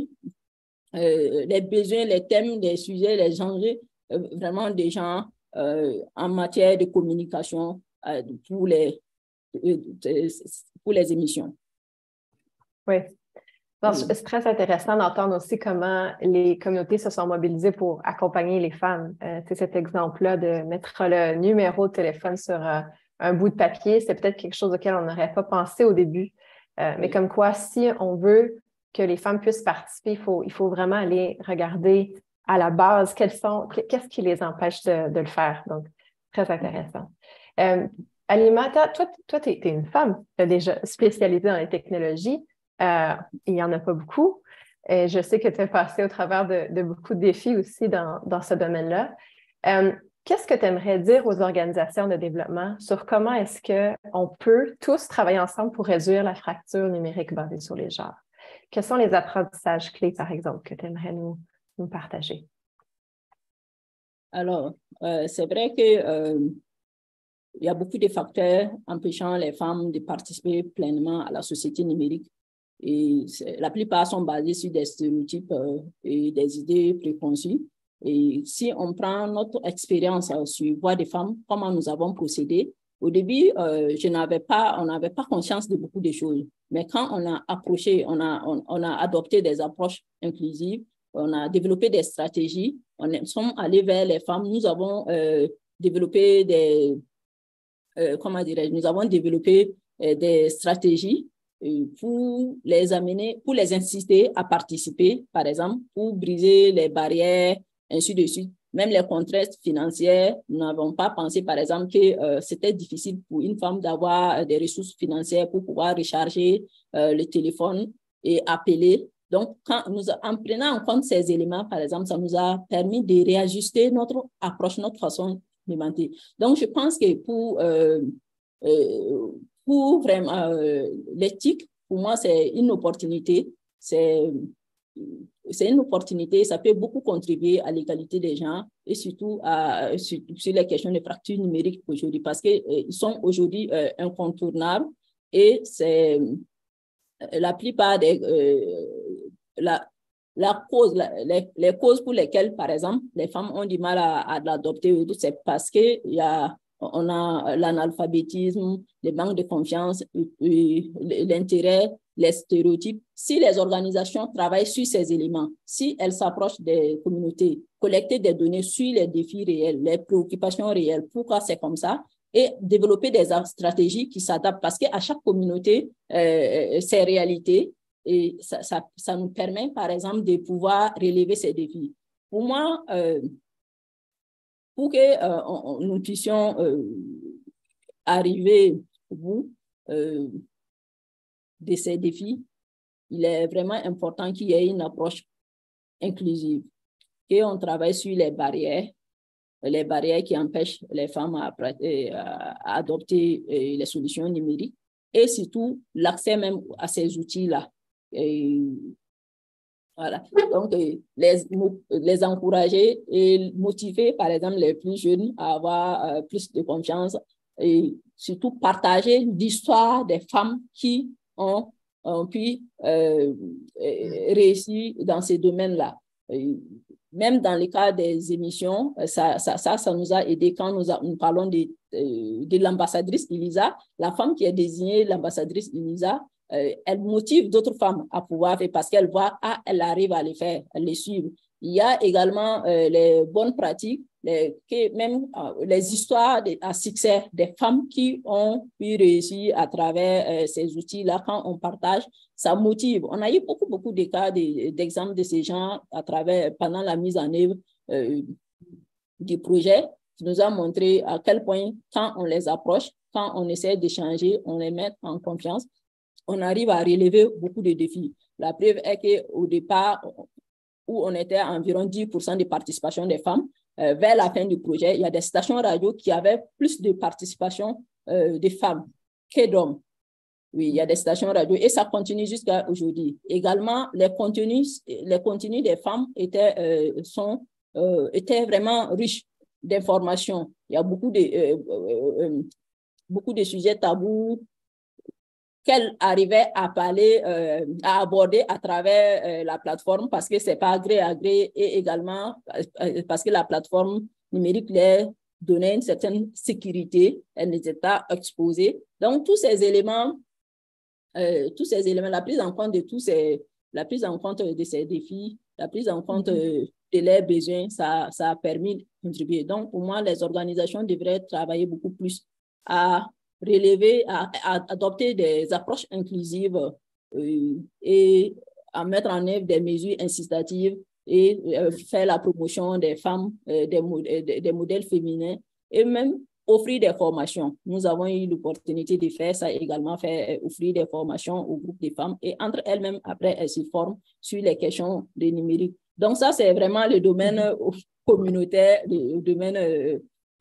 les thèmes, les sujets, les enjeux vraiment des gens en matière de communication pour les émissions. Oui. C'est très intéressant d'entendre aussi comment les communautés se sont mobilisées pour accompagner les femmes. Cet exemple-là de mettre le numéro de téléphone sur un bout de papier, c'est peut-être quelque chose auquel on n'aurait pas pensé au début. Mais comme quoi, si on veut que les femmes puissent participer, il faut vraiment aller regarder à la base qu'est-ce qui les empêche de le faire. Donc, très intéressant. Halima, toi, tu es une femme déjà spécialisée dans les technologies. Il n'y en a pas beaucoup. Et je sais que tu es passée au travers de beaucoup de défis aussi dans ce domaine-là. Qu'est-ce que tu aimerais dire aux organisations de développement sur comment est-ce qu'on peut tous travailler ensemble pour réduire la fracture numérique basée sur les genres? Quels sont les apprentissages clés, par exemple, que tu aimerais nous partager? Alors, c'est vrai que il y a beaucoup de facteurs empêchant les femmes de participer pleinement à la société numérique. Et la plupart sont basés sur des stéréotypes et des idées préconçues. Et si on prend notre expérience sur Voix des femmes, comment nous avons procédé, au début, on n'avait pas conscience de beaucoup de choses. Mais quand on a approché, on a adopté des approches inclusives, on a développé des stratégies, nous sommes allés vers les femmes, nous avons développé des stratégies pour les amener, pour les inciter à participer, par exemple, pour briser les barrières, ainsi de suite. Même les contraintes financières, nous n'avons pas pensé, par exemple, que c'était difficile pour une femme d'avoir des ressources financières pour pouvoir recharger le téléphone et appeler. Donc, en prenant en compte ces éléments, par exemple, ça nous a permis de réajuster notre approche, notre façon de mentir. Donc, je pense que pour vraiment l'éthique, pour moi, c'est une opportunité. C'est une opportunité, ça peut beaucoup contribuer à l'égalité des gens et surtout sur les questions de fracture numérique aujourd'hui parce qu'ils sont aujourd'hui incontournables et c'est la plupart des les causes pour lesquelles, par exemple, les femmes ont du mal à l'adopter, c'est parce qu'on a l'analphabétisme, le manque de confiance, l'intérêt, les stéréotypes. Si les organisations travaillent sur ces éléments, si elles s'approchent des communautés, collecter des données sur les défis réels, les préoccupations réelles, pourquoi c'est comme ça, et développer des stratégies qui s'adaptent parce qu'à chaque communauté, ses réalités, et ça nous permet, par exemple, de pouvoir relever ces défis. Pour moi, pour que nous puissions arriver au bout de ces défis, il est vraiment important qu'il y ait une approche inclusive, qu'on travaille sur les barrières qui empêchent les femmes à adopter les solutions numériques et surtout l'accès même à ces outils-là. Voilà. Donc, les encourager et motiver, par exemple, les plus jeunes à avoir plus de confiance et surtout partager l'histoire des femmes qui ont pu réussir dans ces domaines-là. Même dans le cas des émissions, ça nous a aidé quand nous parlons de l'ambassadrice Elisa, la femme qui est désignée l'ambassadrice Elisa, elle motive d'autres femmes à pouvoir faire parce qu'elle voit, elle arrive à les faire, à les suivre. Il y a également les bonnes pratiques, même les histoires à succès des femmes qui ont pu réussir à travers ces outils-là. Quand on partage, ça motive. On a eu beaucoup de cas d'exemples de ces gens pendant la mise en œuvre du projet qui nous a montré à quel point, quand on les approche, quand on essaie d'échanger, on les met en confiance, on arrive à relever beaucoup de défis. La preuve est qu'au départ, où on était à environ 10% de participation des femmes, vers la fin du projet, il y a des stations radio qui avaient plus de participation de femmes que d'hommes. Oui, il y a des stations radio et ça continue jusqu'à aujourd'hui. Également, les contenus des femmes étaient vraiment riches d'informations. Il y a beaucoup de sujets tabous qu'elle arrivait à parler, à aborder à travers la plateforme parce que c'est pas gré à gré et également parce que la plateforme numérique les donnait une certaine sécurité, elle n'était pas exposée. Donc, tous ces éléments, la prise en compte de ces défis, la prise en compte de leurs besoins, ça a permis de contribuer. Donc, pour moi, les organisations devraient travailler beaucoup plus à relever, à adopter des approches inclusives et à mettre en œuvre des mesures incitatives et faire la promotion des femmes, des modèles féminins et même offrir des formations. Nous avons eu l'opportunité de faire ça également, offrir des formations aux groupes de femmes et entre elles-mêmes, après, elles se forment sur les questions de numérique. Donc ça, c'est vraiment le domaine communautaire, le domaine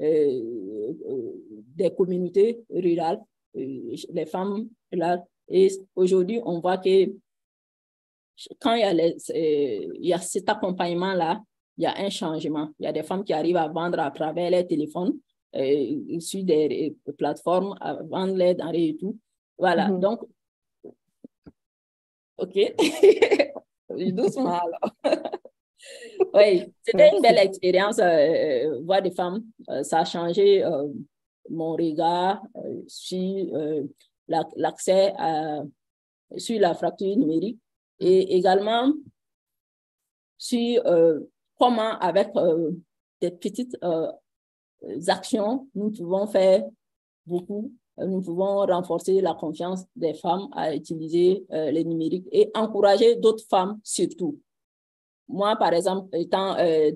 des communautés rurales, les femmes là. Et aujourd'hui, on voit que quand il y a cet accompagnement-là, il y a un changement. Il y a des femmes qui arrivent à vendre à travers les téléphones, sur des plateformes, à vendre les denrées et tout. Voilà, donc, OK. Doucement alors. Oui, c'était une belle expérience, voir des femmes. Ça a changé mon regard sur l'accès sur la fracture numérique et également sur comment, avec des petites actions, nous pouvons faire beaucoup nous pouvons renforcer la confiance des femmes à utiliser les numériques et encourager d'autres femmes surtout. Moi, par exemple, étant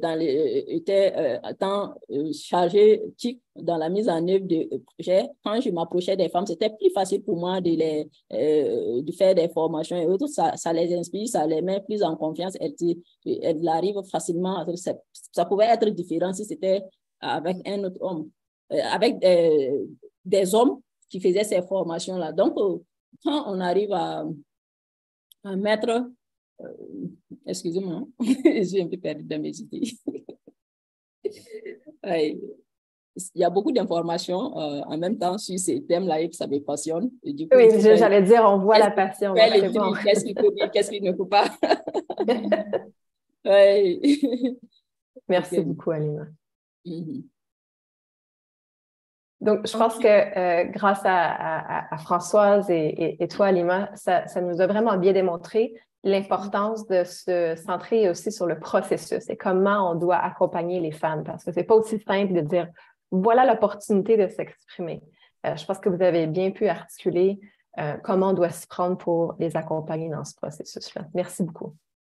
chargée dans la mise en œuvre de projets, quand je m'approchais des femmes, c'était plus facile pour moi de faire des formations et autres. Ça les inspire, ça les met plus en confiance. Elles arrivent facilement. Ça pouvait être différent si c'était avec un autre homme, avec des hommes qui faisaient ces formations-là. Donc, quand on arrive à mettre... excusez-moi, je suis un peu perdue dans mes idées. Il y a beaucoup d'informations en même temps sur ces thèmes-là et que ça me passionne. Et du coup, oui, j'allais dire, on voit la passion. Bon. Qu'est-ce qu'il faut dire, qu'est-ce qu'il ne faut pas. Ouais. Merci beaucoup, Alima. Donc, je pense que grâce à Françoise et toi, Alima, ça nous a vraiment bien démontré l'importance de se centrer aussi sur le processus et comment on doit accompagner les femmes, parce que ce n'est pas aussi simple de dire « voilà l'opportunité de s'exprimer ». Je pense que vous avez bien pu articuler comment on doit s'y prendre pour les accompagner dans ce processus-là. Merci beaucoup.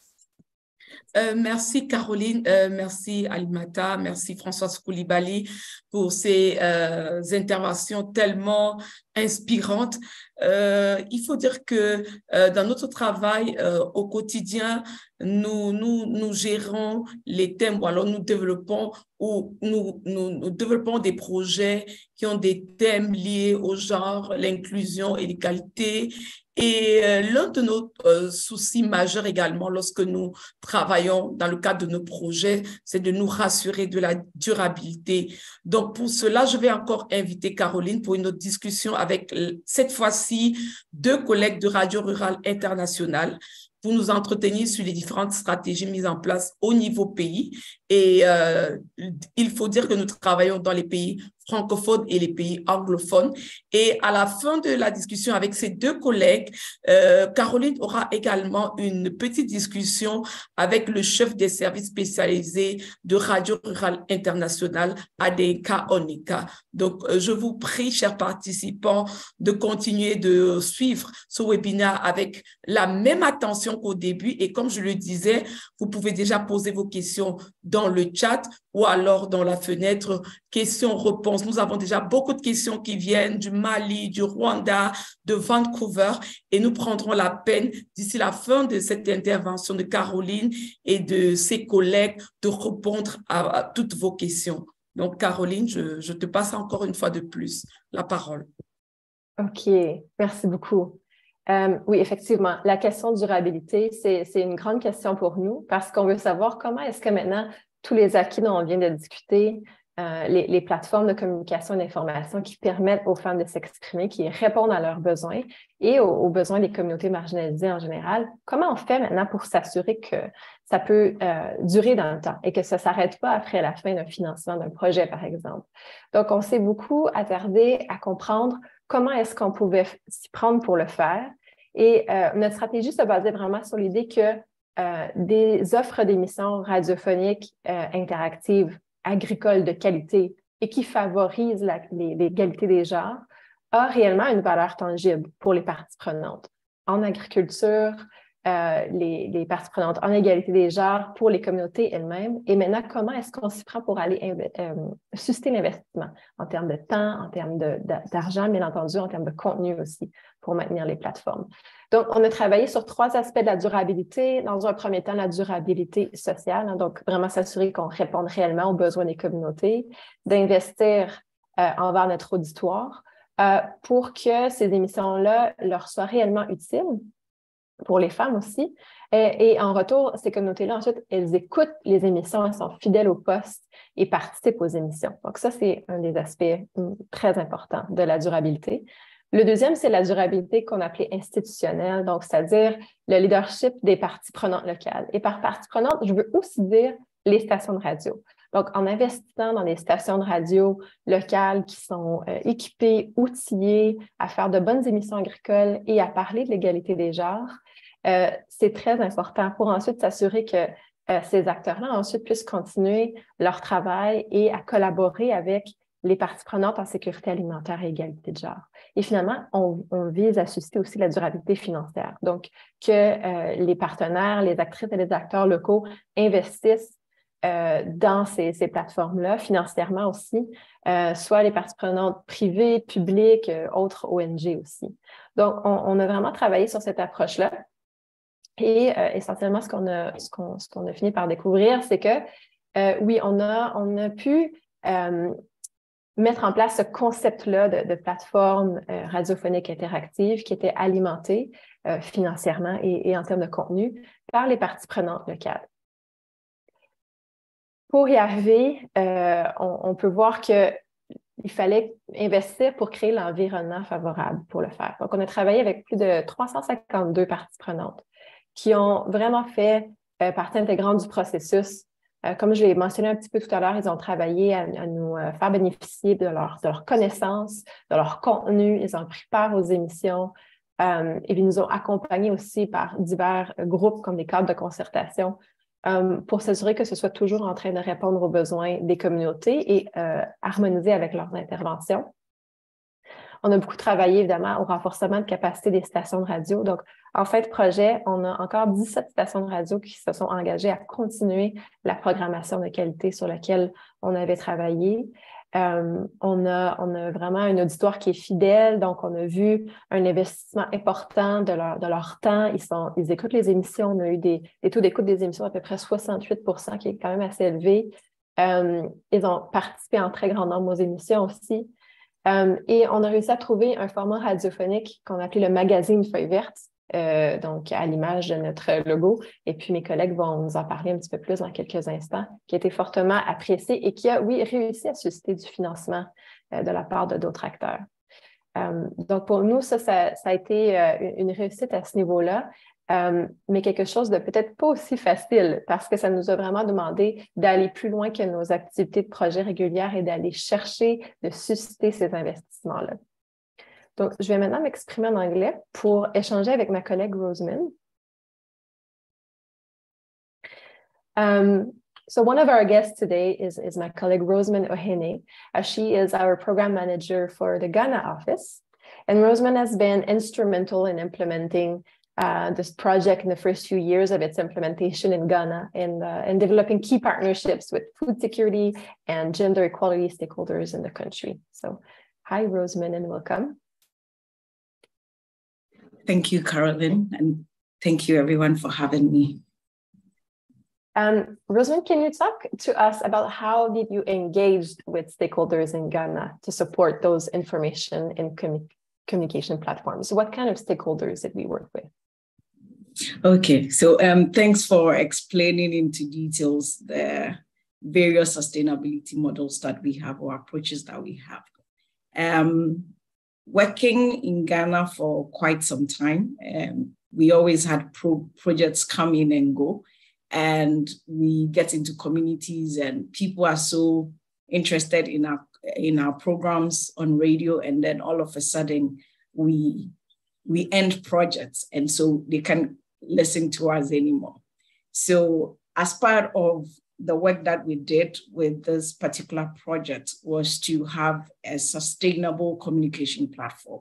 Merci Caroline, merci Alimata, merci Françoise Koulibaly pour ces interventions tellement inspirantes. Il faut dire que dans notre travail au quotidien, nous gérons les thèmes, ou alors nous développons des projets qui ont des thèmes liés au genre, l'inclusion et l'égalité. Et l'un de nos soucis majeurs également lorsque nous travaillons dans le cadre de nos projets, c'est de nous rassurer de la durabilité. Donc, pour cela, je vais encore inviter Caroline pour une autre discussion avec, cette fois-ci, 2 collègues de Radio Rurale Internationale pour nous entretenir sur les différentes stratégies mises en place au niveau pays. Et il faut dire que nous travaillons dans les pays francophones et les pays anglophones. Et à la fin de la discussion avec ces 2 collègues, Caroline aura également une petite discussion avec le chef des services spécialisés de Radio Rurale Internationale, Adenka Onika. Donc, je vous prie, chers participants, de continuer de suivre ce webinaire avec la même attention qu'au début. Et comme je le disais, vous pouvez déjà poser vos questions dans le chat ou alors dans la fenêtre questions-réponses. Nous avons déjà beaucoup de questions qui viennent du Mali, du Rwanda, de Vancouver, et nous prendrons la peine d'ici la fin de cette intervention de Caroline et de ses collègues de répondre à toutes vos questions. Donc, Caroline, je te passe encore une fois de plus la parole. OK, merci beaucoup. Oui, effectivement, la question de durabilité, c'est une grande question pour nous parce qu'on veut savoir comment est-ce que maintenant tous les acquis dont on vient de discuter, les plateformes de communication et d'information qui permettent aux femmes de s'exprimer, qui répondent à leurs besoins et aux besoins des communautés marginalisées en général, comment on fait maintenant pour s'assurer que ça peut durer dans le temps et que ça ne s'arrête pas après la fin d'un financement d'un projet, par exemple. Donc, on s'est beaucoup attardé à comprendre comment est-ce qu'on pouvait s'y prendre pour le faire. Et notre stratégie se basait vraiment sur l'idée que des offres d'émissions radiophoniques interactives, agricoles de qualité et qui favorisent l'égalité des genres a réellement une valeur tangible pour les parties prenantes. En agriculture, les parties prenantes en égalité des genres pour les communautés elles-mêmes. Et maintenant, comment est-ce qu'on s'y prend pour aller susciter l'investissement en termes de temps, en termes d'argent, bien entendu, en termes de contenu aussi, pour maintenir les plateformes. Donc, on a travaillé sur 3 aspects de la durabilité. Dans un premier temps, la durabilité sociale, hein, donc vraiment s'assurer qu'on réponde réellement aux besoins des communautés, d'investir envers notre auditoire pour que ces émissions-là leur soient réellement utiles, pour les femmes aussi. Et en retour, ces communautés-là, ensuite, elles écoutent les émissions, elles sont fidèles au poste et participent aux émissions. Donc ça, c'est un des aspects très importants de la durabilité. Le deuxième, c'est la durabilité qu'on appelait institutionnelle, donc c'est-à-dire le leadership des parties prenantes locales. Et par parties prenantes, je veux aussi dire les stations de radio. Donc, en investissant dans des stations de radio locales qui sont équipées, outillées à faire de bonnes émissions agricoles et à parler de l'égalité des genres, c'est très important pour ensuite s'assurer que ces acteurs-là ensuite puissent continuer leur travail et à collaborer avec les parties prenantes en sécurité alimentaire et égalité de genre. Et finalement, on vise à susciter aussi la durabilité financière. Donc, que les partenaires, les actrices et les acteurs locaux investissent dans ces plateformes-là, financièrement aussi, soit les parties prenantes privées, publiques, autres ONG aussi. Donc, on a vraiment travaillé sur cette approche-là. Et essentiellement, ce qu'on a fini par découvrir, c'est que oui, on a pu mettre en place ce concept-là de plateforme radiophonique interactive qui était alimentée financièrement et en termes de contenu par les parties prenantes locales. Pour y arriver, on peut voir qu'il fallait investir pour créer l'environnement favorable pour le faire. Donc, on a travaillé avec plus de 352 parties prenantes qui ont vraiment fait partie intégrante du processus. Comme je l'ai mentionné un petit peu tout à l'heure, ils ont travaillé à nous faire bénéficier de leurs connaissances, de leur contenu. Ils ont pris part aux émissions et ils nous ont accompagnés aussi par divers groupes comme des cadres de concertation pour s'assurer que ce soit toujours en train de répondre aux besoins des communautés et harmoniser avec leurs interventions. On a beaucoup travaillé, évidemment, au renforcement de capacité des stations de radio. Donc, en fin de projet, on a encore 17 stations de radio qui se sont engagées à continuer la programmation de qualité sur laquelle on avait travaillé. On a vraiment un auditoire qui est fidèle, donc on a vu un investissement important de leur temps. Ils écoutent les émissions. On a eu des taux d'écoute des émissions à peu près 68%, qui est quand même assez élevé. Ils ont participé en très grand nombre aux émissions aussi. Et on a réussi à trouver un format radiophonique qu'on appelait le magazine Feuille verte, donc à l'image de notre logo. Et puis mes collègues vont nous en parler un petit peu plus dans quelques instants, qui a été fortement apprécié et qui a, oui, réussi à susciter du financement de la part de d'autres acteurs. Donc pour nous, ça a été une réussite à ce niveau-là. Mais quelque chose de peut-être pas aussi facile parce que ça nous a vraiment demandé d'aller plus loin que nos activités de projet régulières et d'aller chercher, de susciter ces investissements-là. Donc, je vais maintenant m'exprimer en anglais pour échanger avec ma collègue Rosamond. So one of our guests today is my colleague Rosamond Ohene. She is our program manager for the Ghana office. And Rosamond has been instrumental in implementing this project in the first few years of its implementation in Ghana and developing key partnerships with food security and gender equality stakeholders in the country. So hi, Rosamond, and welcome. Thank you, Caroline, and thank you everyone for having me. Rosamond, can you talk to us about how did you engage with stakeholders in Ghana to support those information and communication platforms? What kind of stakeholders did we work with? Okay, so thanks for explaining into details the various sustainability models that we have or approaches that we have. Working in Ghana for quite some time, we always had projects come in and go, and we get into communities and people are so interested in our programs on radio, and then all of a sudden we end projects, and so they can't listen to us anymore. So as part of the work that we did with this particular project was to have a sustainable communication platform.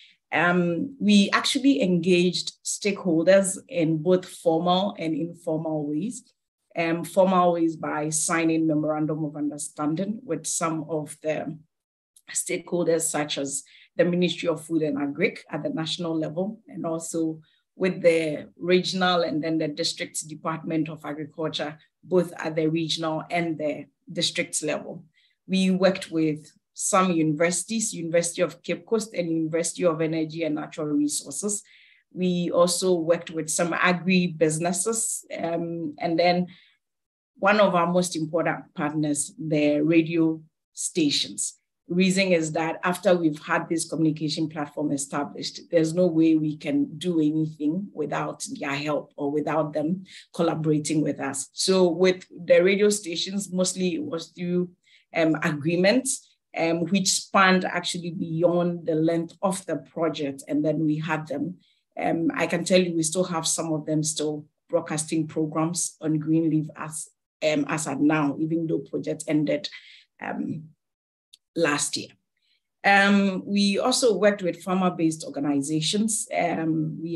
We actually engaged stakeholders in both formal and informal ways. Formal ways by signing memorandum of understanding with some of the stakeholders, such as the Ministry of Food and Agric at the national level, and also with the regional and then the district Department of Agriculture, both at the regional and the district level. We worked with some universities, University of Cape Coast and University of Energy and Natural Resources. We also worked with some agri-businesses, and then one of our most important partners, the radio stations. The reason is that after we've had this communication platform established, there's no way we can do anything without their help or without them collaborating with us. So with the radio stations, mostly it was through agreements, which spanned actually beyond the length of the project. And then we had them. I can tell you, we still have some of them still broadcasting programs on Greenleaf as at now, even though project ended last year. We also worked with farmer-based organizations. We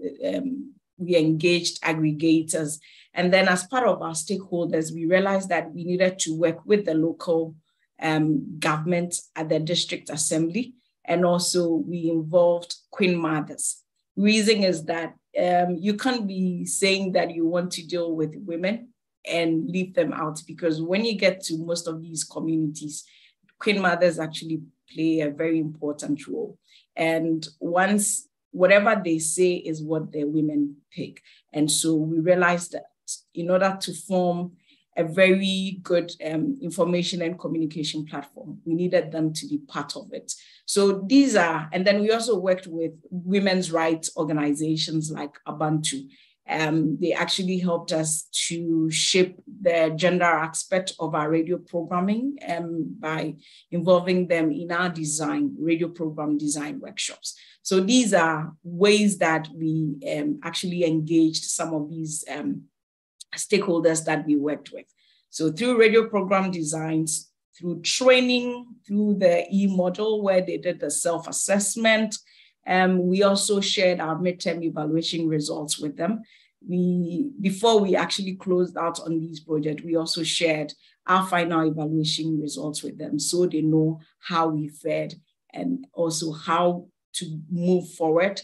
engaged aggregators. And then as part of our stakeholders, we realized that we needed to work with the local government at the district assembly. And also we involved Queen Mothers. Reason is that you can't be saying that you want to deal with women and leave them out, because when you get to most of these communities, Queen Mothers actually play a very important role. And once whatever they say is what the women pick. And so we realized that in order to form a very good information and communication platform, we needed them to be part of it. So these are, and then we also worked with women's rights organizations like Abantu. They actually helped us to shape the gender aspect of our radio programming by involving them in our radio program design workshops. So these are ways that we actually engaged some of these stakeholders that we worked with. So through radio program designs, through training, through the e-model where they did the self-assessment, we also shared our midterm evaluation results with them. Before we actually closed out on these projects, we also shared our final evaluation results with them so they know how we fared and also how to move forward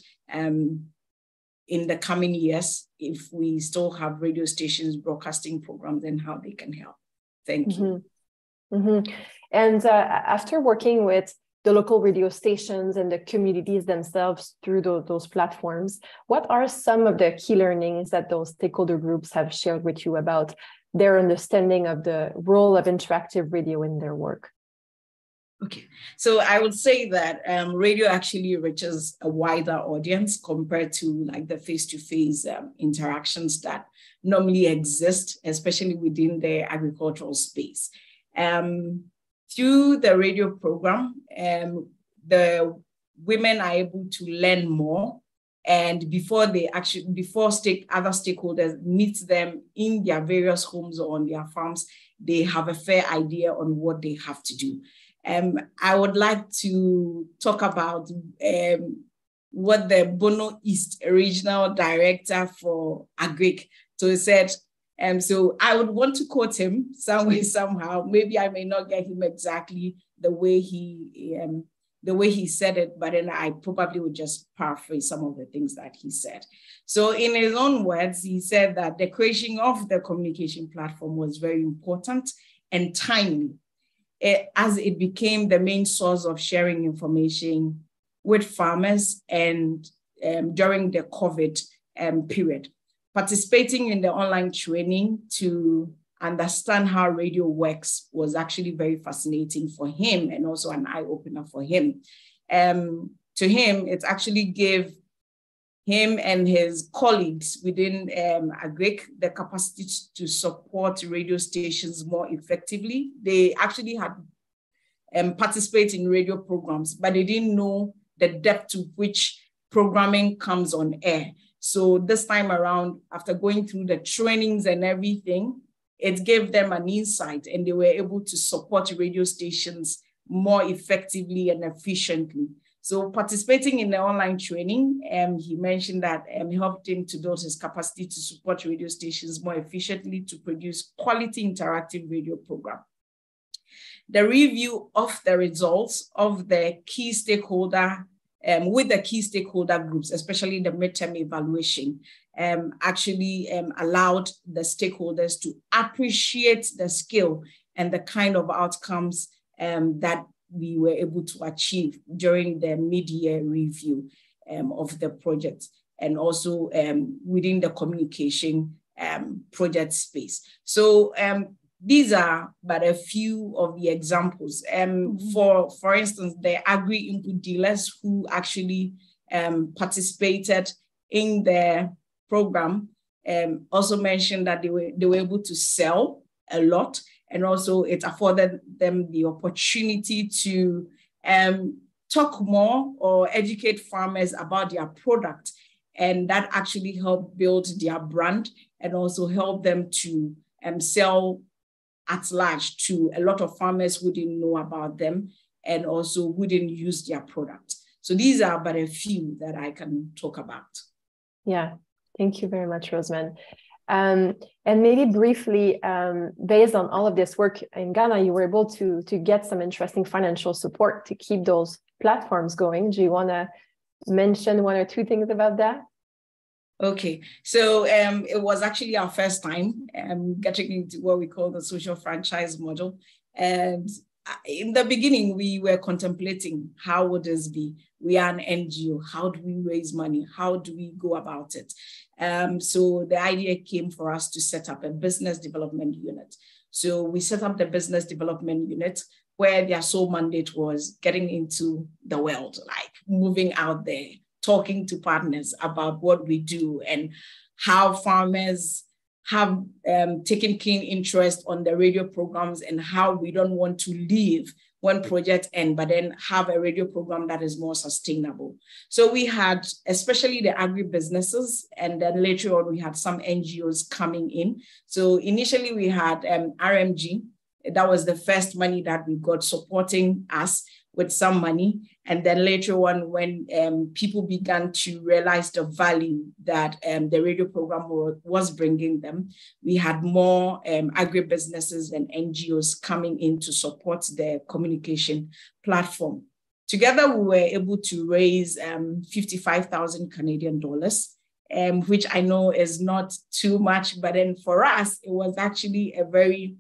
in the coming years if we still have radio stations broadcasting programs and how they can help. Thank you. Mm-hmm. And after working with the local radio stations and the communities themselves through those platforms, what are some of the key learnings that those stakeholder groups have shared with you about their understanding of the role of interactive radio in their work? Okay, so I would say that radio actually reaches a wider audience compared to like the face-to-face interactions that normally exist, especially within the agricultural space. Through the radio program, the women are able to learn more, and before other stakeholders meet them in their various homes or on their farms, they have a fair idea on what they have to do. I would like to talk about what the Bono East Regional Director for Agric, so he said, so I would want to quote him some way, somehow. Maybe I may not get him exactly the way he said it, but then I probably would just paraphrase some of the things that he said. So in his own words, he said that the creation of the communication platform was very important and timely, as it became the main source of sharing information with farmers and during the COVID period. Participating in the online training to understand how radio works was actually very fascinating for him and also an eye-opener for him. To him, it actually gave him and his colleagues within Agric the capacity to support radio stations more effectively. They actually had participated in radio programs, but they didn't know the depth to which programming comes on air. So this time around, after going through the trainings and everything, it gave them an insight and they were able to support radio stations more effectively and efficiently. So participating in the online training, he mentioned that helped him to build his capacity to support radio stations more efficiently to produce quality interactive radio program. The review of the results of the key stakeholder with the key stakeholder groups, especially the midterm evaluation, actually allowed the stakeholders to appreciate the skill and the kind of outcomes that we were able to achieve during the mid-year review of the project, and also within the communication project space. So these are but a few of the examples. For instance, the agri-input dealers who actually participated in the program also mentioned that they were able to sell a lot, and also it afforded them the opportunity to talk more or educate farmers about their product, and that actually helped build their brand and also help them to sell at large to a lot of farmers who didn't know about them and also who didn't use their product. So these are but a few that I can talk about. Yeah, thank you very much, Rosamond. And maybe briefly, based on all of this work in Ghana, you were able to get some interesting financial support to keep those platforms going. Do you want to mention one or two things about that? Okay, so it was actually our first time getting into what we call the social franchise model. And in the beginning, we were contemplating how would this be? We are an NGO. How do we raise money? How do we go about it? So the idea came for us to set up a business development unit. So we set up the business development unit where their sole mandate was getting into the world, like moving out there, talking to partners about what we do and how farmers have taken keen interest on the radio programs and how we don't want to leave when projects end, but then have a radio program that is more sustainable. So we had, especially the agribusinesses, and then later on we had some NGOs coming in. So initially we had RMG. That was the first money that we got supporting us with some money. And then later on, when people began to realize the value that the radio program was bringing them, we had more agribusinesses and NGOs coming in to support the communication platform. Together, we were able to raise 55,000 Canadian dollars, which I know is not too much, but then for us, it was actually a very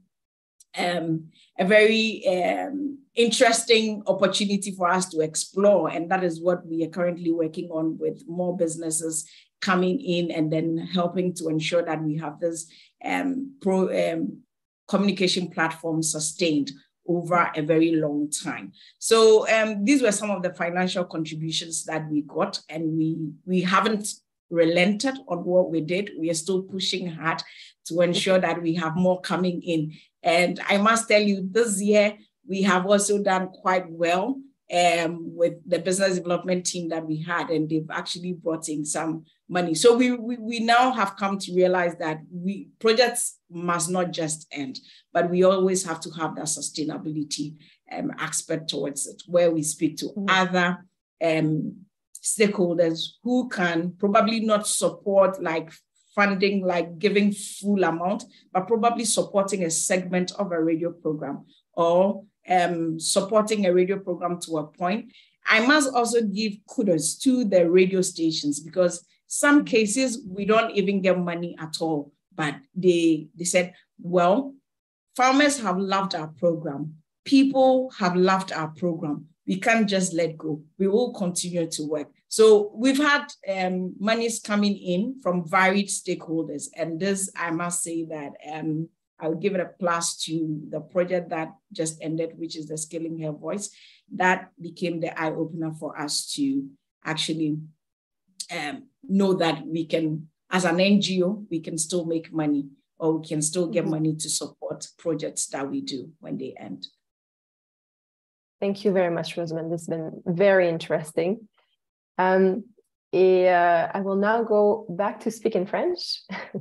interesting opportunity for us to explore. And that is what we are currently working on, with more businesses coming in and then helping to ensure that we have this communication platform sustained over a very long time. So these were some of the financial contributions that we got, and we haven't relented on what we did. We are still pushing hard to ensure that we have more coming in. And I must tell you, this year, we have also done quite well with the business development team that we had, and they've actually brought in some money. So we now have come to realize that projects must not just end, but we always have to have that sustainability aspect towards it, where we speak to other stakeholders who can probably not support like funding, like giving full amount, but probably supporting a segment of a radio program or supporting a radio program to a point. I must also give kudos to the radio stations, because some cases we don't even get money at all, but they said, well, farmers have loved our program. People have loved our program. We can't just let go. We will continue to work. So we've had monies coming in from varied stakeholders. And this, I must say that I'll give it a plus to the project that just ended, which is the Scaling Her Voice. That became the eye-opener for us to actually know that we can, as an NGO, we can still make money, or we can still get money to support projects that we do when they end. Thank you very much, Rosamond. This has been very interesting. I will now go back to speak in French.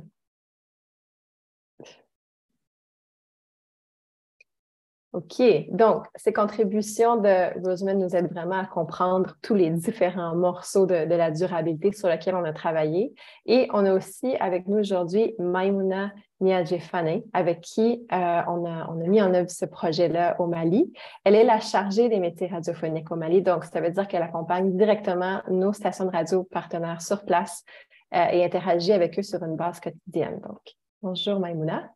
OK, donc ces contributions de Rosamond nous aident vraiment à comprendre tous les différents morceaux de la durabilité sur lesquels on a travaillé. Et on a aussi avec nous aujourd'hui Maïmouna Niadjé-Fané, avec qui on a mis en œuvre ce projet-là au Mali. Elle est la chargée des métiers radiophoniques au Mali, donc ça veut dire qu'elle accompagne directement nos stations de radio partenaires sur place et interagit avec eux sur une base quotidienne. Donc, bonjour Maïmouna.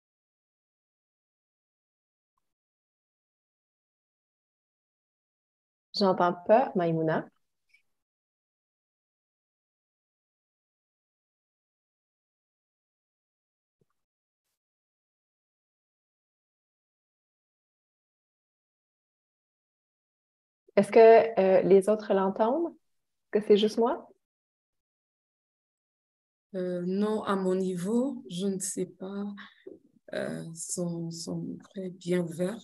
J'entends pas Maïmouna. Est-ce que les autres l'entendent? Est-ce que c'est juste moi? Non, à mon niveau, je ne sais pas. Son micro est bien ouvert.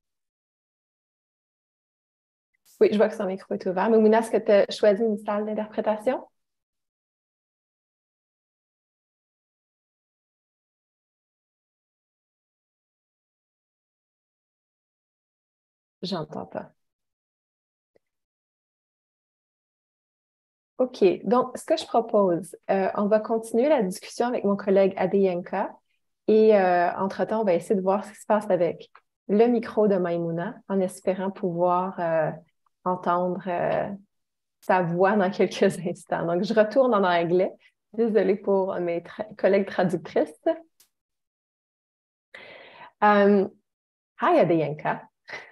Oui, je vois que son micro est ouvert. Maïmouna, est-ce que tu as choisi une salle d'interprétation? J'entends pas. OK. Donc, ce que je propose, on va continuer la discussion avec mon collègue Adeyanka et entre-temps, on va essayer de voir ce qui se passe avec le micro de Maïmouna en espérant pouvoir entendre sa voix dans quelques instants. Donc, je retourne en anglais. Désolée pour mes collègues traductrices. Hi, Adeyanka.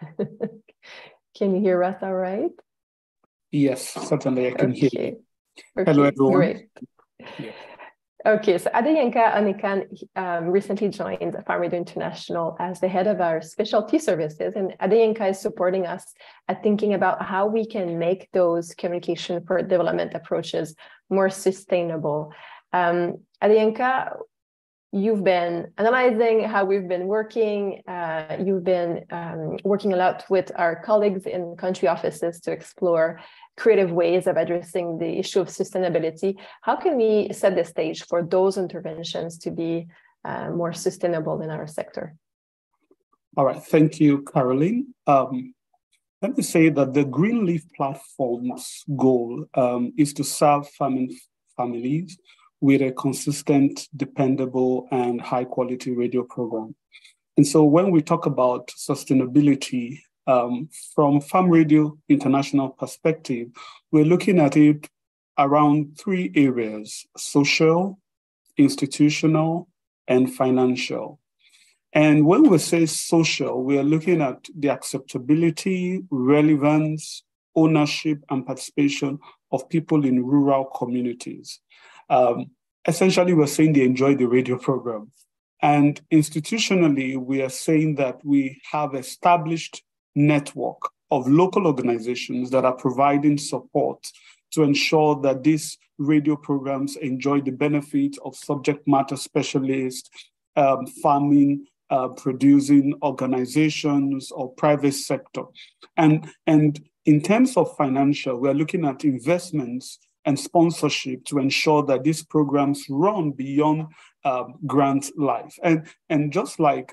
Can you hear us all right? Yes, certainly I can hear you. Okay, Hello, everyone. Great. Yeah. Okay, so Adeyanka Onikan recently joined Farm Radio International as the head of our specialty services, and Adeyanka is supporting us at thinking about how we can make those communication for development approaches more sustainable. Adeyanka, you've been analyzing how we've been working. You've been working a lot with our colleagues in country offices to explore creative ways of addressing the issue of sustainability. How can we set the stage for those interventions to be more sustainable in our sector? All right, thank you, Caroline. Let me say that the Greenleaf Platform's goal is to serve farming families with a consistent, dependable, and high-quality radio program. And so when we talk about sustainability, from Farm Radio International perspective, we're looking at it around 3 areas: social, institutional, and financial. And when we say social, we are looking at the acceptability, relevance, ownership, and participation of people in rural communities. Essentially, we're saying they enjoy the radio program. And institutionally, we are saying that we have established network of local organizations that are providing support to ensure that these radio programs enjoy the benefits of subject matter specialists, farming, producing organizations or private sector. And in terms of financial, we're looking at investments and sponsorship to ensure that these programs run beyond grant life. And just like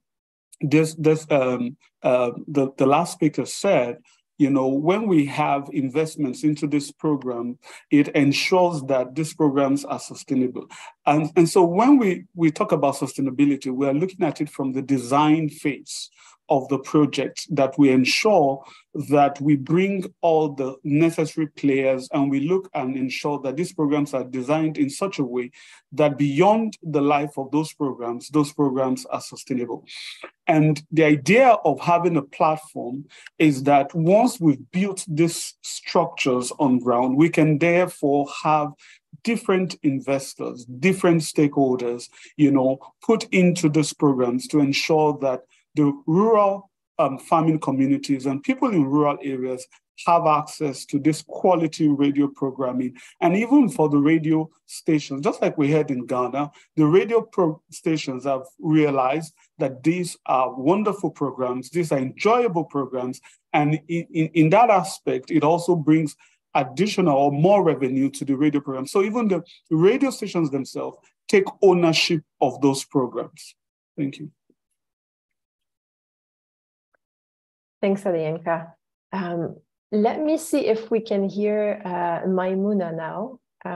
the last speaker said, when we have investments into this program, it ensures that these programs are sustainable. And so when we talk about sustainability, we are looking at it from the design phase of the project, that we ensure that we bring all the necessary players and we look and ensure that these programs are designed in such a way that beyond the life of those programs are sustainable. And the idea of having a platform is that once we've built these structures on ground, we can therefore have different investors, different stakeholders, put into these programs to ensure that the rural farming communities and people in rural areas have access to this quality radio programming. And even for the radio stations, just like we heard in Ghana, the radio stations have realized that these are wonderful programs, these are enjoyable programs. And in that aspect, it also brings additional or more revenue to the radio program. So even the radio stations themselves take ownership of those programs. Thank you. Thanks, Adeyanka. Let me see if we can hear Maïmouna now.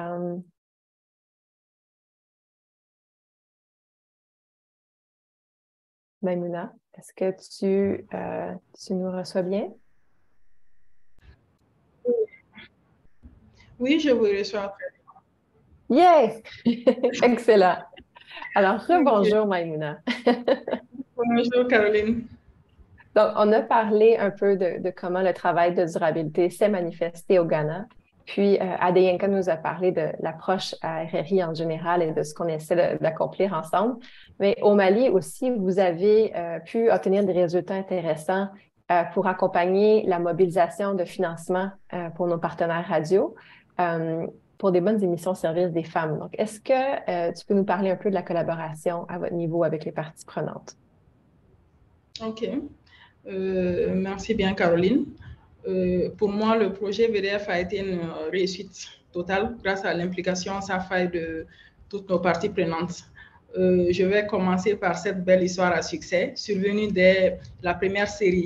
Maïmouna, est-ce que tu nous reçois bien? Oui, je vous reçois. Yeah! Excellent. Alors, rebonjour, Maïmouna. Bonjour, Caroline. Donc, on a parlé un peu de comment le travail de durabilité s'est manifesté au Ghana. Puis, Adeyanka nous a parlé de l'approche à RRI en général et de ce qu'on essaie d'accomplir ensemble. Mais au Mali aussi, vous avez pu obtenir des résultats intéressants pour accompagner la mobilisation de financement pour nos partenaires radio pour des bonnes émissions au service des femmes. Donc, est-ce que tu peux nous parler un peu de la collaboration à votre niveau avec les parties prenantes? OK. Merci bien, Caroline. Pour moi, le projet VDF a été une réussite totale grâce à l'implication sans faille de toutes nos parties prenantes. Je vais commencer par cette belle histoire à succès, survenue dès la première série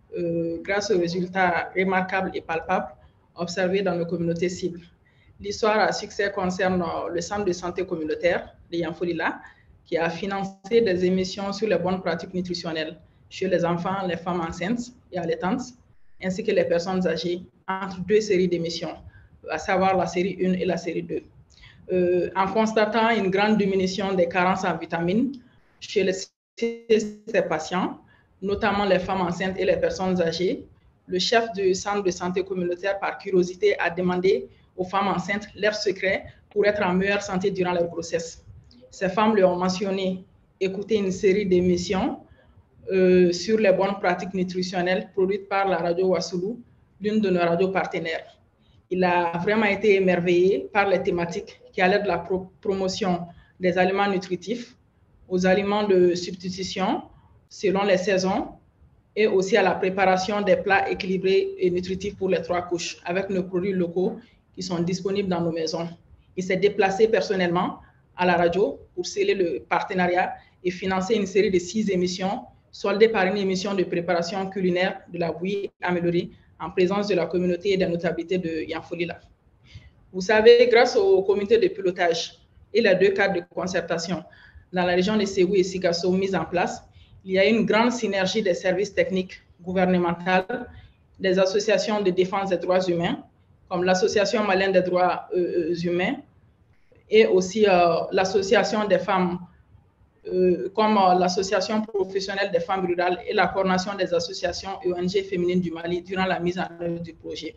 grâce aux résultats remarquables et palpables observés dans nos communautés cibles. L'histoire à succès concerne le centre de santé communautaire de Yanfolila, qui a financé des émissions sur les bonnes pratiques nutritionnelles chez les enfants, les femmes enceintes et allaitantes, ainsi que les personnes âgées, entre deux séries d'émissions, à savoir la série 1 et la série 2. En constatant une grande diminution des carences en vitamines chez ces patients, notamment les femmes enceintes et les personnes âgées, le chef du centre de santé communautaire, par curiosité, a demandé aux femmes enceintes leurs secrets pour être en meilleure santé durant leur grossesse. Ces femmes lui ont mentionné écouter une série d'émissions sur les bonnes pratiques nutritionnelles produites par la radio Wassoulou, l'une de nos radios partenaires. Il a vraiment été émerveillé par les thématiques qui allaient de la promotion des aliments nutritifs aux aliments de substitution selon les saisons et aussi à la préparation des plats équilibrés et nutritifs pour les 3 couches avec nos produits locaux qui sont disponibles dans nos maisons. Il s'est déplacé personnellement à la radio pour sceller le partenariat et financer une série de 6 émissions soldées par une émission de préparation culinaire de la bouillie améliorée en présence de la communauté et des notabilités de Yanfolila. Vous savez, grâce au comité de pilotage et les 2 cadres de concertation dans la région de Ségou et Sikasso mis en place, il y a une grande synergie des services techniques gouvernementaux, des associations de défense des droits humains, comme l'Association malienne des droits humains, et aussi l'association des femmes, comme l'Association professionnelle des femmes rurales et la coordination des associations ONG féminines du Mali durant la mise en œuvre du projet.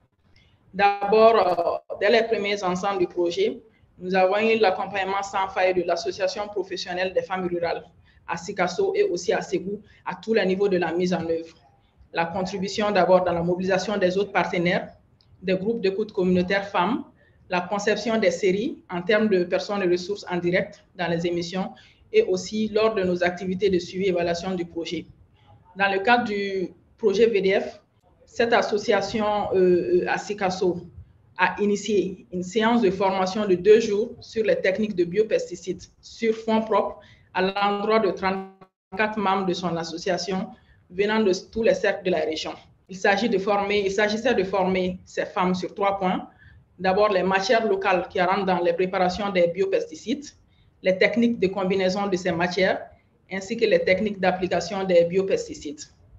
D'abord, dès les premiers ensembles du projet, nous avons eu l'accompagnement sans faille de l'Association professionnelle des femmes rurales à Sikasso et aussi à Ségou, à tous les niveaux de la mise en œuvre. La contribution d'abord dans la mobilisation des autres partenaires, des groupes d'écoute communautaires femmes, la conception des séries en termes de personnes et ressources en direct dans les émissions et aussi lors de nos activités de suivi et évaluation du projet. Dans le cadre du projet VDF, cette association à Sikasso a initié une séance de formation de 2 jours sur les techniques de biopesticides sur fonds propres à l'endroit de 34 membres de son association venant de tous les cercles de la région. Il s'agissait de former ces femmes sur 3 points. D'abord, les matières locales qui rentrent dans les préparations des biopesticides, les techniques de combinaison de ces matières, ainsi que les techniques d'application des biopesticides.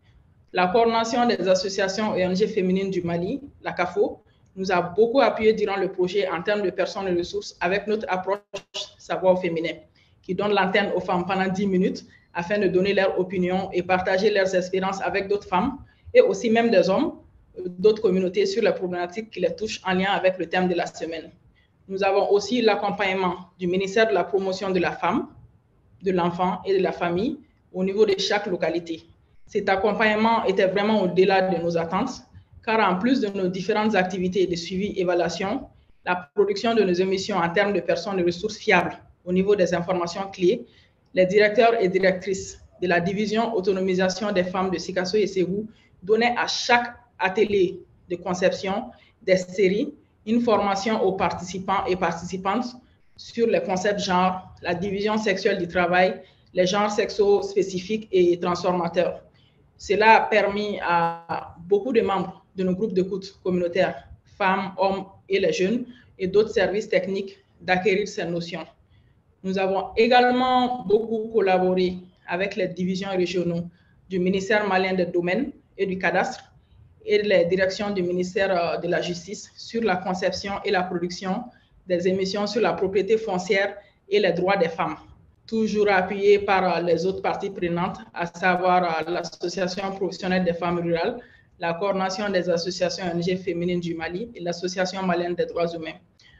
La coordination des associations ONG féminines du Mali, la CAFO, nous a beaucoup appuyé durant le projet en termes de personnes et ressources avec notre approche savoir au féminin, qui donne l'antenne aux femmes pendant 10 minutes afin de donner leur opinion et partager leurs expériences avec d'autres femmes et aussi même des hommes d'autres communautés sur les problématiques qui les touchent en lien avec le thème de la semaine. Nous avons aussi l'accompagnement du ministère de la Promotion de la Femme, de l'Enfant et de la Famille au niveau de chaque localité. Cet accompagnement était vraiment au-delà de nos attentes, car en plus de nos différentes activités de suivi et évaluation, la production de nos émissions en termes de personnes et ressources fiables au niveau des informations clés, les directeurs et directrices de la division autonomisation des femmes de Sikasso et Ségou donnaient à chaque atelier de conception des séries une formation aux participants et participantes sur les concepts genre, la division sexuelle du travail, les genres sexo spécifiques et transformateurs. Cela a permis à beaucoup de membres de nos groupes d'écoute communautaires, femmes, hommes et les jeunes, et d'autres services techniques d'acquérir ces notions. Nous avons également beaucoup collaboré avec les divisions régionaux du ministère malien des domaines et du cadastre et les directions du ministère de la Justice sur la conception et la production des émissions sur la propriété foncière et les droits des femmes, toujours appuyé par les autres parties prenantes, à savoir l'Association professionnelle des femmes rurales, la coordination des associations ONG féminines du Mali et l'Association malienne des droits humains.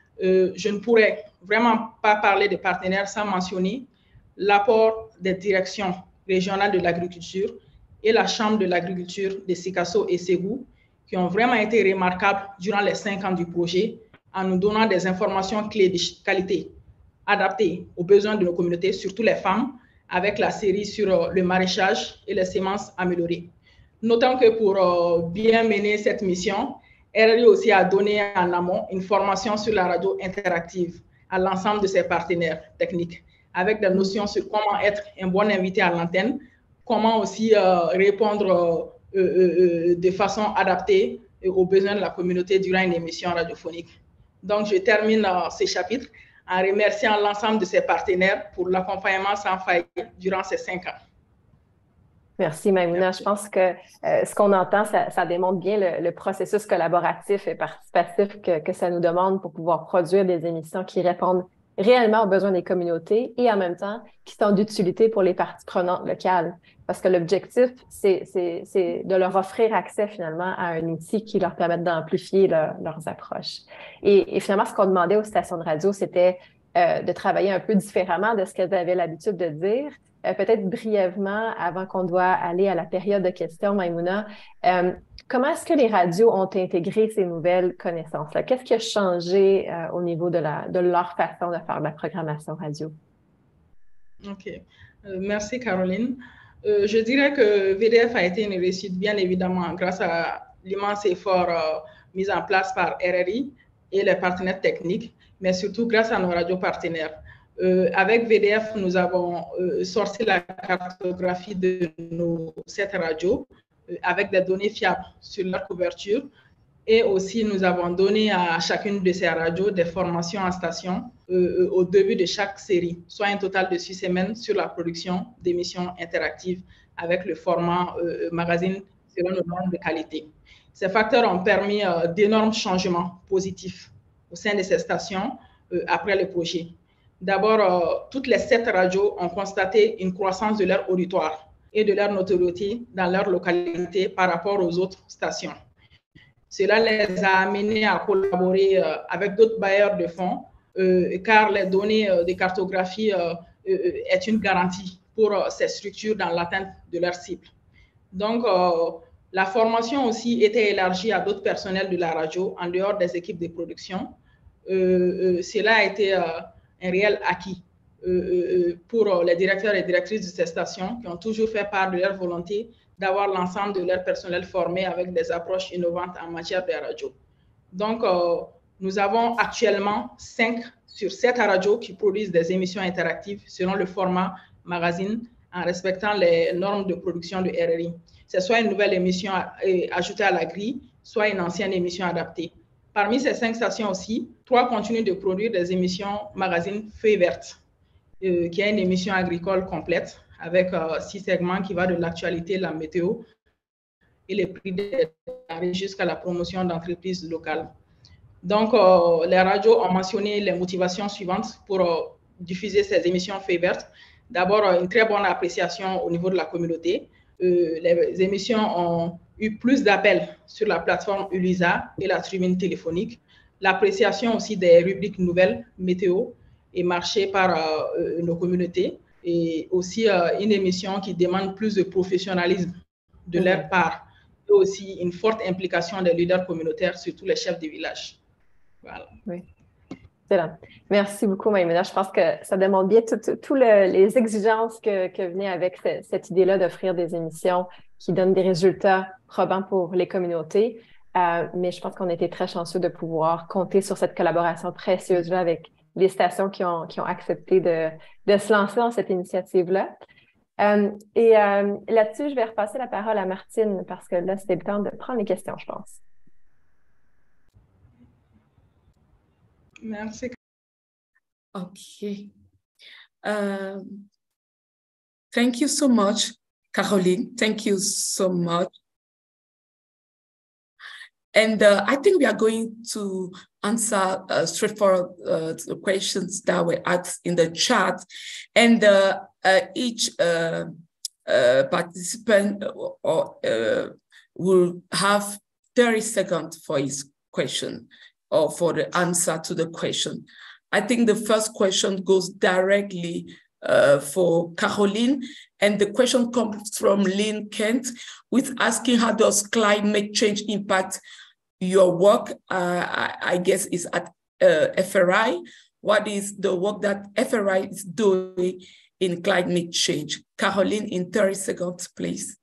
Je ne pourrais vraiment pas parler de partenaires sans mentionner l'apport des directions régionales de l'agriculture et la Chambre de l'agriculture de Sikasso et Ségou, qui ont vraiment été remarquables durant les 5 ans du projet, en nous donnant des informations clés de qualité, adaptées aux besoins de nos communautés, surtout les femmes, avec la série sur le maraîchage et les semences améliorées. Notons que pour bien mener cette mission, RRI aussi a donné en amont une formation sur la radio interactive à l'ensemble de ses partenaires techniques, avec des notions sur comment être un bon invité à l'antenne, comment aussi répondre de façon adaptée aux besoins de la communauté durant une émission radiophonique. Donc, je termine ce chapitre en remerciant l'ensemble de ses partenaires pour l'accompagnement sans faille durant ces 5 ans. Merci, Maïmouna. Je pense que ce qu'on entend, ça démontre bien le processus collaboratif et participatif que ça nous demande pour pouvoir produire des émissions qui répondent réellement aux besoins des communautés et en même temps qui sont d'utilité pour les parties prenantes locales. Parce que l'objectif, c'est de leur offrir accès finalement à un outil qui leur permette d'amplifier leurs approches. Et finalement, ce qu'on demandait aux stations de radio, c'était de travailler un peu différemment de ce qu'elles avaient l'habitude de dire. Peut-être brièvement, avant qu'on doit aller à la période de questions, Maïmouna, comment est-ce que les radios ont intégré ces nouvelles connaissances-là? Qu'est-ce qui a changé au niveau de leur façon de faire de la programmation radio? OK. Merci, Caroline. Je dirais que VDF a été une réussite, bien évidemment, grâce à l'immense effort mis en place par RRI et les partenaires techniques, mais surtout grâce à nos radios partenaires. Avec VDF, nous avons sorti la cartographie de nos 7 radios avec des données fiables sur leur couverture. Et aussi, nous avons donné à chacune de ces radios des formations en station au début de chaque série, soit un total de 6 semaines sur la production d'émissions interactives avec le format magazine selon nos normes de qualité. Ces facteurs ont permis d'énormes changements positifs au sein de ces stations après le projet. D'abord, toutes les 7 radios ont constaté une croissance de leur auditoire et de leur notoriété dans leur localité par rapport aux autres stations. Cela les a amenés à collaborer avec d'autres bailleurs de fonds, car les données de cartographie est une garantie pour ces structures dans l'atteinte de leur cible. Donc, la formation aussi était élargie à d'autres personnels de la radio en dehors des équipes de production. Cela a été un réel acquis pour les directeurs et directrices de ces stations qui ont toujours fait part de leur volonté d'avoir l'ensemble de leur personnel formé avec des approches innovantes en matière de radio. Donc, nous avons actuellement 5 sur 7 radios qui produisent des émissions interactives selon le format magazine en respectant les normes de production de RRI. C'est soit une nouvelle émission ajoutée à la grille, soit une ancienne émission adaptée. Parmi ces 5 stations aussi, 3 continuent de produire des émissions magazine Feuille verte, qui est une émission agricole complète avec 6 segments qui va de l'actualité, la météo et les prix des denrées jusqu'à la promotion d'entreprises locales. Donc, les radios ont mentionné les motivations suivantes pour diffuser ces émissions Feuille verte. D'abord, une très bonne appréciation au niveau de la communauté. Les émissions ont eu plus d'appels sur la plateforme Ulisa et la tribune téléphonique. L'appréciation aussi des rubriques nouvelles, météo et marché par nos communautés. Et aussi une émission qui demande plus de professionnalisme de leur part. Et aussi une forte implication des leaders communautaires, surtout les chefs de village. Voilà. Oui. Excellent. Merci beaucoup, Maïmouna. Je pense que ça démontre bien toutes les exigences que venaient avec cette idée-là d'offrir des émissions qui donnent des résultats probants pour les communautés. Mais je pense qu'on a été très chanceux de pouvoir compter sur cette collaboration précieuse-là avec les stations qui ont accepté de se lancer dans cette initiative-là. Là-dessus, je vais repasser la parole à Martine parce que là, c'était le temps de prendre les questions, je pense. Merci. Okay. Thank you so much, Caroline. Thank you so much. And I think we are going to answer straightforward the questions that were asked in the chat. And each participant will have 30 seconds for his question or for the answer to the question. I think the first question goes directly for Caroline, and the question comes from Lynn Kent with asking, how does climate change impact your work? I guess is at FRI. What is the work that FRI is doing in climate change? Caroline, in 30 seconds, please.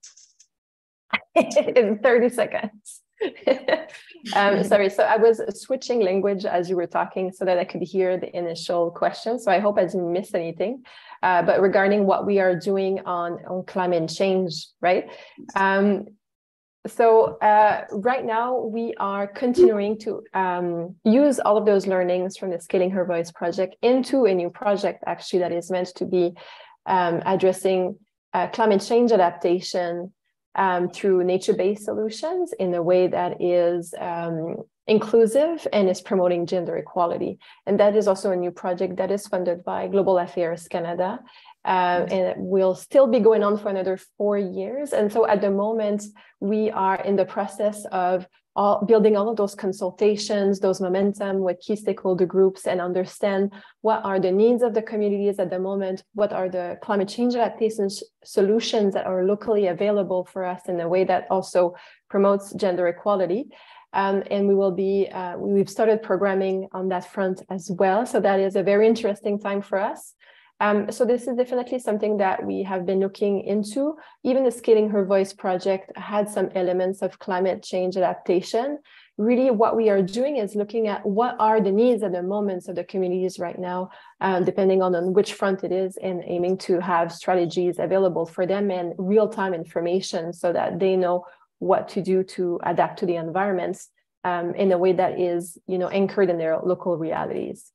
In 30 seconds. Sorry, so I was switching language as you were talking so that I could hear the initial question. So I hope I didn't miss anything. But regarding what we are doing on climate change, right? So right now we are continuing to use all of those learnings from the Scaling Her Voice project into a new project actually that is meant to be addressing climate change adaptation through nature-based solutions in a way that is inclusive and is promoting gender equality. And that is also a new project that is funded by Global Affairs Canada. And it will still be going on for another 4 years. And so at the moment, we are in the process of building all of those consultations, those momentum with key stakeholder groups, and understand what are the needs of the communities at the moment, what are the climate change adaptation solutions that are locally available for us in a way that also promotes gender equality. And we will be, we've started programming on that front as well. So that is a very interesting time for us. So this is definitely something that we have been looking into. Even the Scaling Her Voice project had some elements of climate change adaptation. Really what we are doing is looking at what are the needs at the moments of the communities right now, depending on which front it is, and aiming to have strategies available for them and real-time information so that they know what to do to adapt to the environments in a way that is, anchored in their local realities.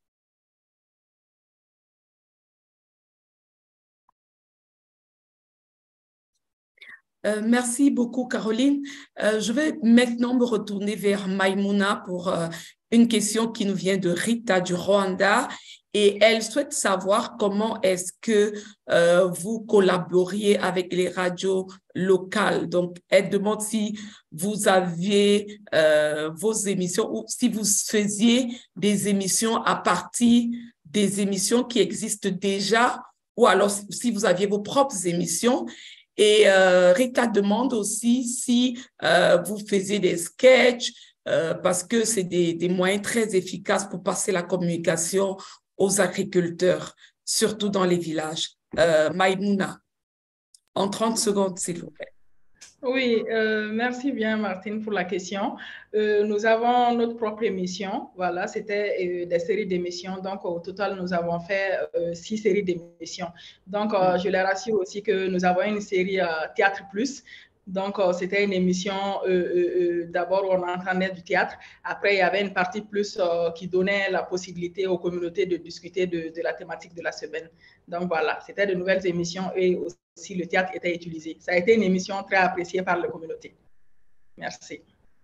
Merci beaucoup, Caroline. Je vais maintenant me retourner vers Maïmouna pour une question qui nous vient de Rita du Rwanda. Et elle souhaite savoir comment est-ce que vous collaboriez avec les radios locales. Donc, elle demande si vous aviez vos émissions ou si vous faisiez des émissions à partir des émissions qui existent déjà, ou alors si vous aviez vos propres émissions. Et Rita demande aussi si vous faisiez des sketchs, parce que c'est des moyens très efficaces pour passer la communication aux agriculteurs, surtout dans les villages. Maïmouna, en 30 secondes, s'il vous plaît. Oui, merci bien Martine pour la question. Nous avons notre propre émission, voilà, c'était des séries d'émissions, donc au total nous avons fait 6 séries d'émissions. Donc je les rassure aussi que nous avons une série Théâtre Plus. Donc, c'était une émission, d'abord, on entendait du théâtre. Après, il y avait une partie plus qui donnait la possibilité aux communautés de discuter de la thématique de la semaine. Donc, voilà, c'était de nouvelles émissions et aussi le théâtre était utilisé. Ça a été une émission très appréciée par la communauté. Merci.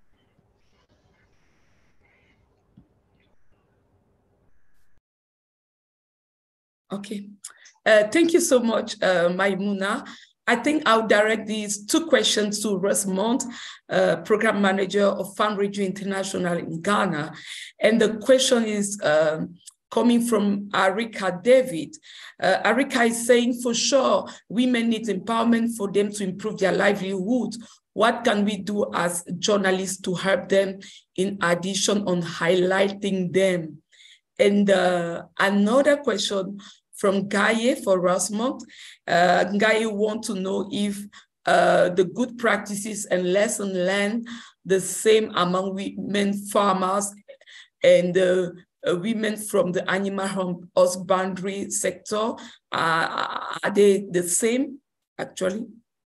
Okay. Thank you so much, Maïmouna. I think I'll direct these 2 questions to Rosamond, Program Manager of Farm Radio International in Ghana. And the question is coming from Arika David. Arika is saying, for sure, women need empowerment for them to improve their livelihood. What can we do as journalists to help them in addition on highlighting them? And another question from Gaye for Rosamond. Gaye want to know if the good practices and lessons learned the same among women farmers and women from the animal husbandry sector. Are they the same, actually?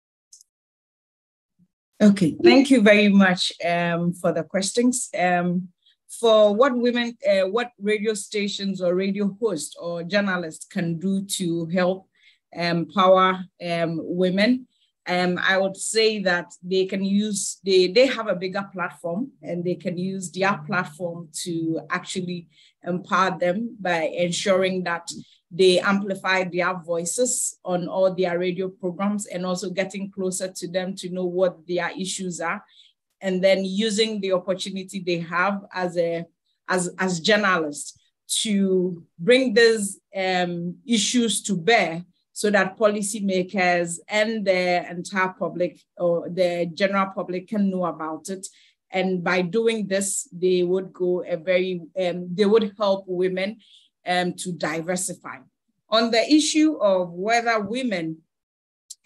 Okay, thank you very much for the questions. For what women, what radio stations or radio hosts or journalists can do to help empower women, I would say that they can use, they have a bigger platform and they can use their platform to actually empower them by ensuring that they amplify their voices on all their radio programs and also getting closer to them to know what their issues are. And then using the opportunity they have as journalists to bring these issues to bear so that policymakers and the entire public or the general public can know about it. And by doing this, they would go they would help women to diversify. On the issue of whether women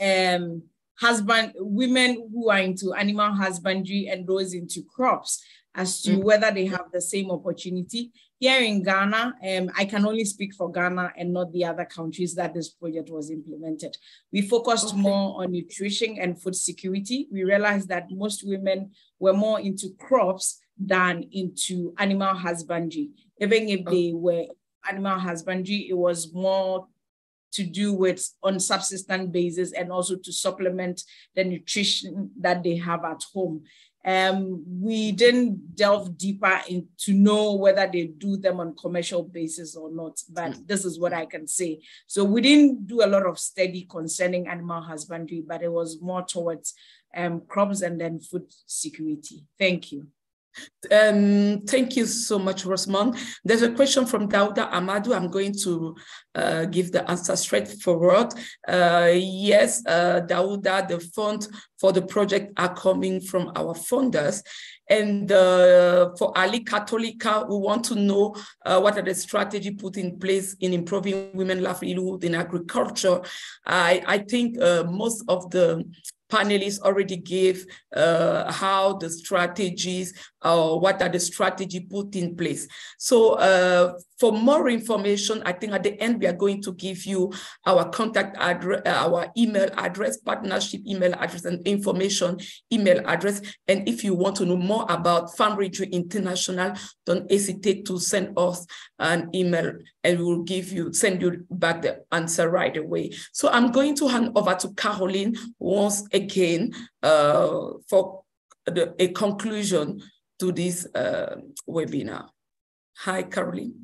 women who are into animal husbandry and those into crops as to whether they have the same opportunity. Here in Ghana, I can only speak for Ghana and not the other countries that this project was implemented. We focused more on nutrition and food security. We realized that most women were more into crops than into animal husbandry. Even if they were animal husbandry, it was more to do with on subsistence basis and also to supplement the nutrition that they have at home. We didn't delve deeper to know whether they do them on commercial basis or not, but this is what I can say. So we didn't do a lot of study concerning animal husbandry, but it was more towards crops and then food security. Thank you. Thank you so much, Rosamond. There's a question from Dauda Amadou. I'm going to give the answer straightforward. Yes, Dauda, the funds for the project are coming from our funders. And for Ali Catholica, we want to know what are the strategies put in place in improving women's livelihood in agriculture. I think most of the panelists already gave how the strategies, what are the strategies put in place. So for more information, I think at the end, we are going to give you our contact address, our email address, partnership email address, and information email address. And if you want to know more about Farm Radio International, don't hesitate to send us an email and we'll send you back the answer right away. So I'm going to hand over to Caroline once again for a conclusion to this webinar. Hi, Caroline.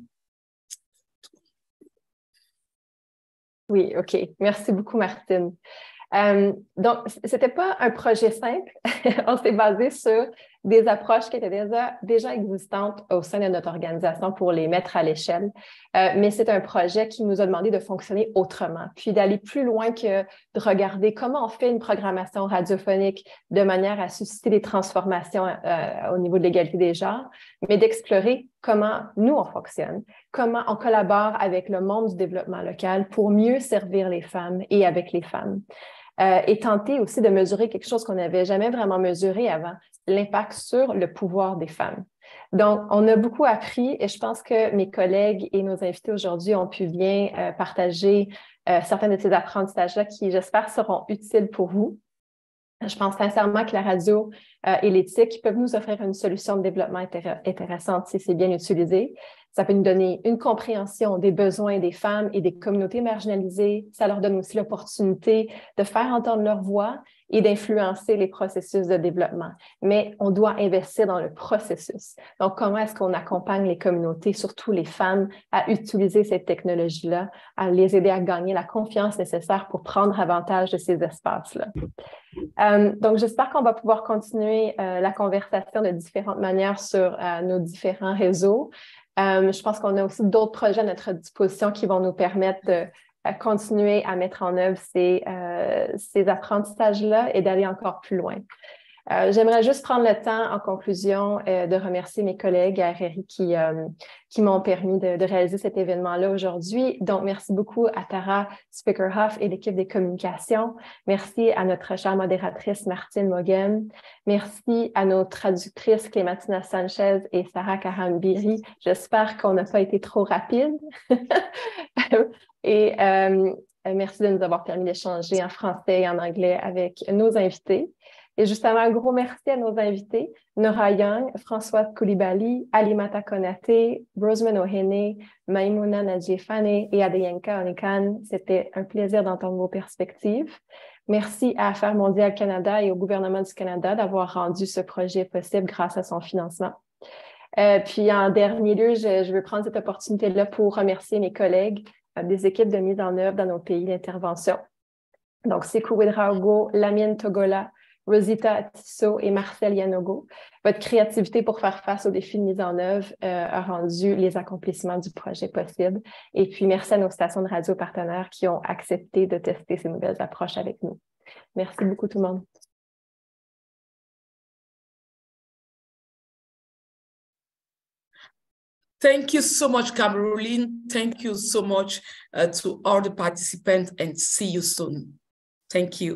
Oui, OK. Merci beaucoup, Martine. Donc, ce n'était pas un projet simple. On s'est basé sur des approches qui étaient déjà existantes au sein de notre organisation pour les mettre à l'échelle. Mais c'est un projet qui nous a demandé de fonctionner autrement, puis d'aller plus loin que de regarder comment on fait une programmation radiophonique de manière à susciter des transformations au niveau de l'égalité des genres, mais d'explorer comment nous, on fonctionne, comment on collabore avec le monde du développement local pour mieux servir les femmes et avec les femmes. Et tenter aussi de mesurer quelque chose qu'on n'avait jamais vraiment mesuré avant, l'impact sur le pouvoir des femmes. Donc, on a beaucoup appris et je pense que mes collègues et nos invités aujourd'hui ont pu bien partager certains de ces apprentissages-là qui, j'espère, seront utiles pour vous. Je pense sincèrement que la radio et l'éthique peuvent nous offrir une solution de développement intéressante si c'est bien utilisé. Ça peut nous donner une compréhension des besoins des femmes et des communautés marginalisées. Ça leur donne aussi l'opportunité de faire entendre leur voix et d'influencer les processus de développement. Mais on doit investir dans le processus. Donc, comment est-ce qu'on accompagne les communautés, surtout les femmes, à utiliser cette technologie-là, à les aider à gagner la confiance nécessaire pour prendre avantage de ces espaces-là. Donc, j'espère qu'on va pouvoir continuer la conversation de différentes manières sur nos différents réseaux. Je pense qu'on a aussi d'autres projets à notre disposition qui vont nous permettre de continuer à mettre en œuvre ces apprentissages-là et d'aller encore plus loin. J'aimerais juste prendre le temps, en conclusion, de remercier mes collègues à RRI qui m'ont permis de réaliser cet événement-là aujourd'hui. Donc, merci beaucoup à Tara Spickerhoff et l'équipe des communications. Merci à notre chère modératrice Martine Moghen. Merci à nos traductrices Clémentina Sanchez et Sarah Karambiri. J'espère qu'on n'a pas été trop rapide. Et merci de nous avoir permis d'échanger en français et en anglais avec nos invités. Et justement, un gros merci à nos invités, Nora Young, Françoise Koulibaly, Alimata Konaté, Rosamond Ohene, Maïmouna Nadjefane et Adeyenka Onikan. C'était un plaisir d'entendre vos perspectives. Merci à Affaires mondiales Canada et au gouvernement du Canada d'avoir rendu ce projet possible grâce à son financement. Puis en dernier lieu, je veux prendre cette opportunité-là pour remercier mes collègues des équipes de mise en œuvre dans nos pays d'intervention. Donc, Sekou Ouedraogo, Lamine Togola, Rosita Tissot et Marcel Yanogo. Votre créativité pour faire face aux défis de mise en œuvre a rendu les accomplissements du projet possibles. Et puis, merci à nos stations de radio partenaires qui ont accepté de tester ces nouvelles approches avec nous. Merci beaucoup tout le monde. Thank you so much, Caroline. Thank you so much to all the participants and see you soon. Thank you.